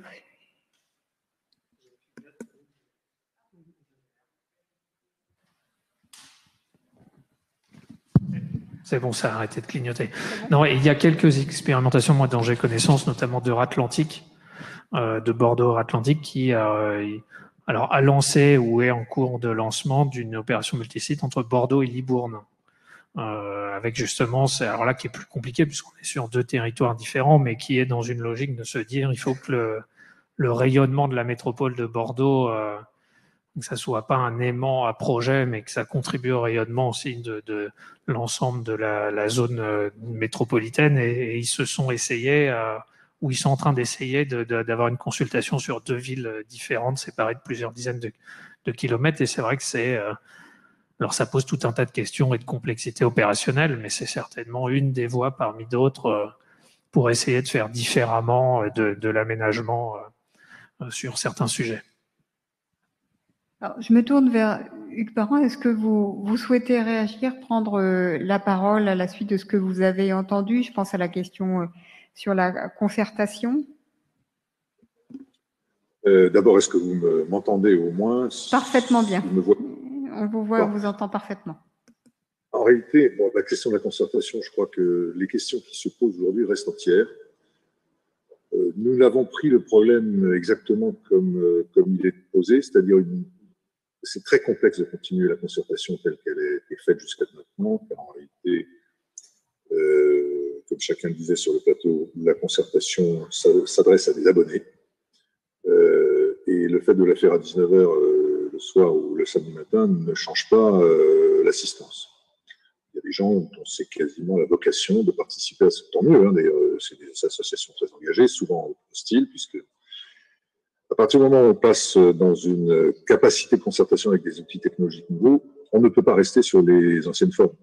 C'est bon, ça a arrêté de clignoter. Non, et il y a quelques expérimentations, moi, dont j'ai connaissance, notamment de Atlantique, euh, de Bordeaux Atlantique, qui euh, alors, a lancé ou est en cours de lancement d'une opération multisite entre Bordeaux et Libourne. Euh, avec justement, c'est alors là qui est plus compliqué puisqu'on est sur deux territoires différents, mais qui est dans une logique de se dire il faut que le, le rayonnement de la métropole de Bordeaux, euh, que ça soit pas un aimant à projet, mais que ça contribue au rayonnement aussi de, de l'ensemble de la, la zone euh, métropolitaine. Et, et ils se sont essayés, euh, ou ils sont en train d'essayer de, de, d'avoir une consultation sur deux villes différentes, séparées de plusieurs dizaines de, de kilomètres. Et c'est vrai que c'est euh, alors ça pose tout un tas de questions et de complexité opérationnelle, mais c'est certainement une des voies parmi d'autres euh, pour essayer de faire différemment de, de l'aménagement euh, sur certains sujets. Alors, je me tourne vers Hugues Parent. Est-ce que vous, vous souhaitez réagir, prendre euh, la parole à la suite de ce que vous avez entendu? Je pense à la question euh, sur la concertation. Euh, D'abord, est-ce que vous m'entendez au moins? Parfaitement bien. Vous me voyez? On vous voit, bon. on vous entend parfaitement. En réalité, bon, la question de la concertation, je crois que les questions qui se posent aujourd'hui restent entières. Euh, nous l'avons pris le problème exactement comme, euh, comme il est posé, c'est-à-dire une c'est très complexe de continuer la concertation telle qu'elle a été faite jusqu'à maintenant, car en réalité, euh, comme chacun le disait sur le plateau, la concertation s'adresse à des abonnés. Euh, et le fait de la faire à dix-neuf heures euh, le soir ou le samedi matin ne change pas euh, l'assistance. Il y a des gens dont c'est quasiment la vocation de participer à ce tant mieux. Hein, d'ailleurs, c'est des associations très engagées, souvent hostiles, puisque à partir du moment où on passe dans une capacité de concertation avec des outils technologiques nouveaux, on ne peut pas rester sur les anciennes formes.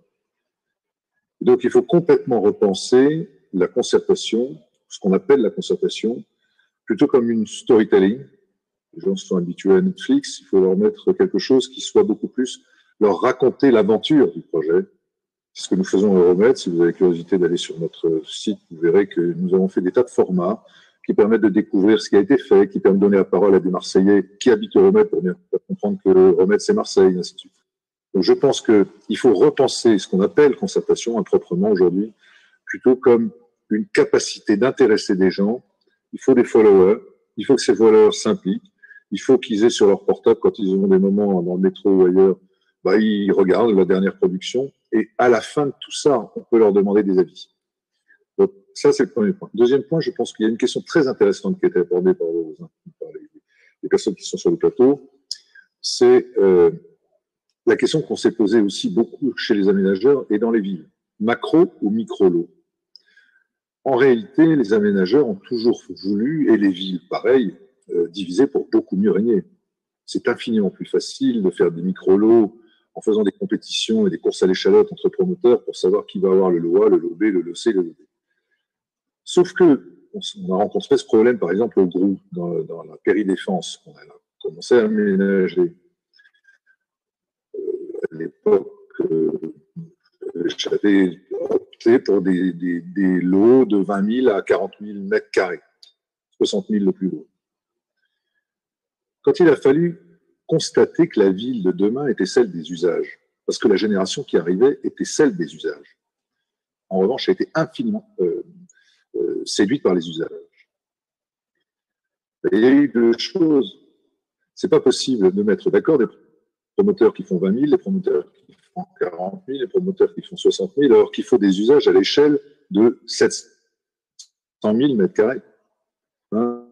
Et donc, il faut complètement repenser la concertation, ce qu'on appelle la concertation, plutôt comme une storytelling. Les gens se sont habitués à Netflix, il faut leur mettre quelque chose qui soit beaucoup plus, leur raconter l'aventure du projet. C'est ce que nous faisons à Euromed. Si vous avez curiosité d'aller sur notre site, vous verrez que nous avons fait des tas de formats qui permettent de découvrir ce qui a été fait, qui permettent de donner la parole à des Marseillais qui habitent Euromed pour bien comprendre que Euromed, c'est Marseille, et ainsi de suite. Donc, je pense qu'il faut repenser ce qu'on appelle concertation improprement aujourd'hui, plutôt comme une capacité d'intéresser des gens. Il faut des followers, il faut que ces followers s'impliquent, il faut qu'ils aient sur leur portable, quand ils ont des moments dans le métro ou ailleurs, bah, ils regardent la dernière production, et à la fin de tout ça, on peut leur demander des avis. Donc, ça, c'est le premier point. Deuxième point, je pense qu'il y a une question très intéressante qui a été abordée par, par les, les personnes qui sont sur le plateau. C'est euh, la question qu'on s'est posée aussi beaucoup chez les aménageurs et dans les villes. Macro ou micro-lot? En réalité, les aménageurs ont toujours voulu, et les villes, pareil, euh, diviser pour beaucoup mieux régner. C'est infiniment plus facile de faire des micro-lots en faisant des compétitions et des courses à l'échalote entre promoteurs pour savoir qui va avoir le lot A, le lot B, le lot C, le lot D. Sauf que on a rencontré ce problème, par exemple, au Grou, dans, dans la péridéfense, qu'on a commencé à aménager. Euh, à l'époque, euh, j'avais opté pour des, des, des lots de vingt mille à quarante mille mètres carrés, soixante mille le plus gros. Quand il a fallu constater que la ville de demain était celle des usages, parce que la génération qui arrivait était celle des usages. En revanche, elle a été infiniment euh, euh, séduite par les usages. Et il y a eu deux choses. C'est pas possible de mettre d'accord des promoteurs qui font vingt mille, les promoteurs qui font quarante mille, les promoteurs qui font soixante mille, alors qu'il faut des usages à l'échelle de sept cent mille mètres carrés. Hein?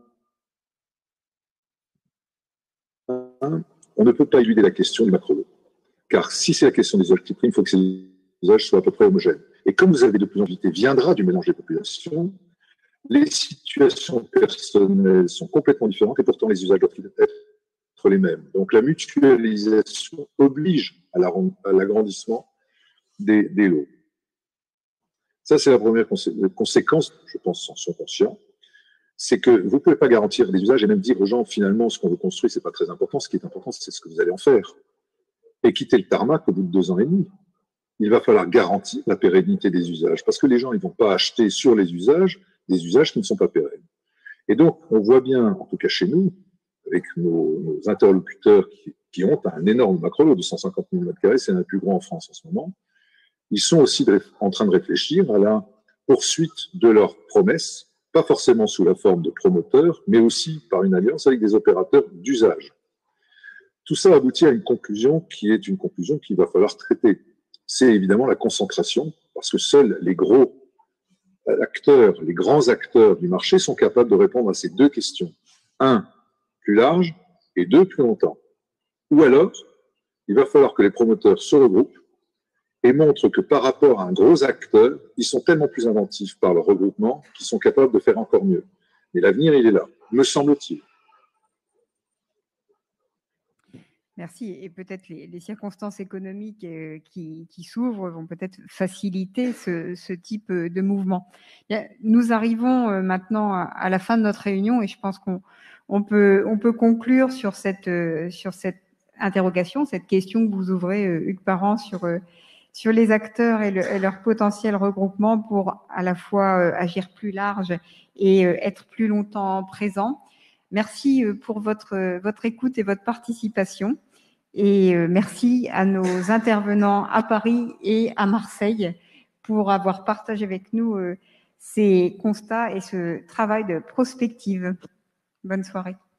On ne peut pas éluder la question du macro-lot. Car si c'est la question des usages qui priment, il faut que ces usages soient à peu près homogènes. Et comme vous avez de plus en plus, viendra du mélange des populations, Les situations personnelles sont complètement différentes et pourtant les usages doivent être les mêmes. Donc la mutualisation oblige à l'agrandissement des, des lots. Ça, c'est la première consé conséquence, je pense, en sont conscients. C'est que vous ne pouvez pas garantir des usages et même dire aux gens, finalement, ce qu'on veut construire, ce n'est pas très important. Ce qui est important, c'est ce que vous allez en faire. Et quitter le tarmac au bout de deux ans et demi. Il va falloir garantir la pérennité des usages parce que les gens, ils ne vont pas acheter sur les usages des usages qui ne sont pas pérennes. Et donc, on voit bien, en tout cas chez nous, avec nos, nos interlocuteurs qui, qui ont un énorme macro-lot de cent cinquante mille mètres carrés, c'est un plus grand en France en ce moment, ils sont aussi de, en train de réfléchir à la poursuite de leurs promesses, pas forcément sous la forme de promoteurs, mais aussi par une alliance avec des opérateurs d'usage. Tout ça aboutit à une conclusion qui est une conclusion qu'il va falloir traiter. C'est évidemment la concentration, parce que seuls les gros acteurs, les grands acteurs du marché sont capables de répondre à ces deux questions. Un, plus large, et deux, plus longtemps. Ou alors, il va falloir que les promoteurs se regroupent et montrent que par rapport à un gros acteur, ils sont tellement plus inventifs par leur regroupement qu'ils sont capables de faire encore mieux. Mais l'avenir, il est là, me semble-t-il. Merci. Et peut-être les, les circonstances économiques euh, qui, qui s'ouvrent vont peut-être faciliter ce, ce type de mouvement. Bien, nous arrivons euh, maintenant à, à la fin de notre réunion et je pense qu'on on peut, on peut conclure sur cette, euh, sur cette interrogation, cette question que vous ouvrez, euh, Hugues Parent, sur, euh, sur les acteurs et, le, et leur potentiel regroupement pour à la fois euh, agir plus large et euh, être plus longtemps présent. Merci pour votre, votre écoute et votre participation. Et merci à nos intervenants à Paris et à Marseille pour avoir partagé avec nous ces constats et ce travail de prospective. Bonne soirée.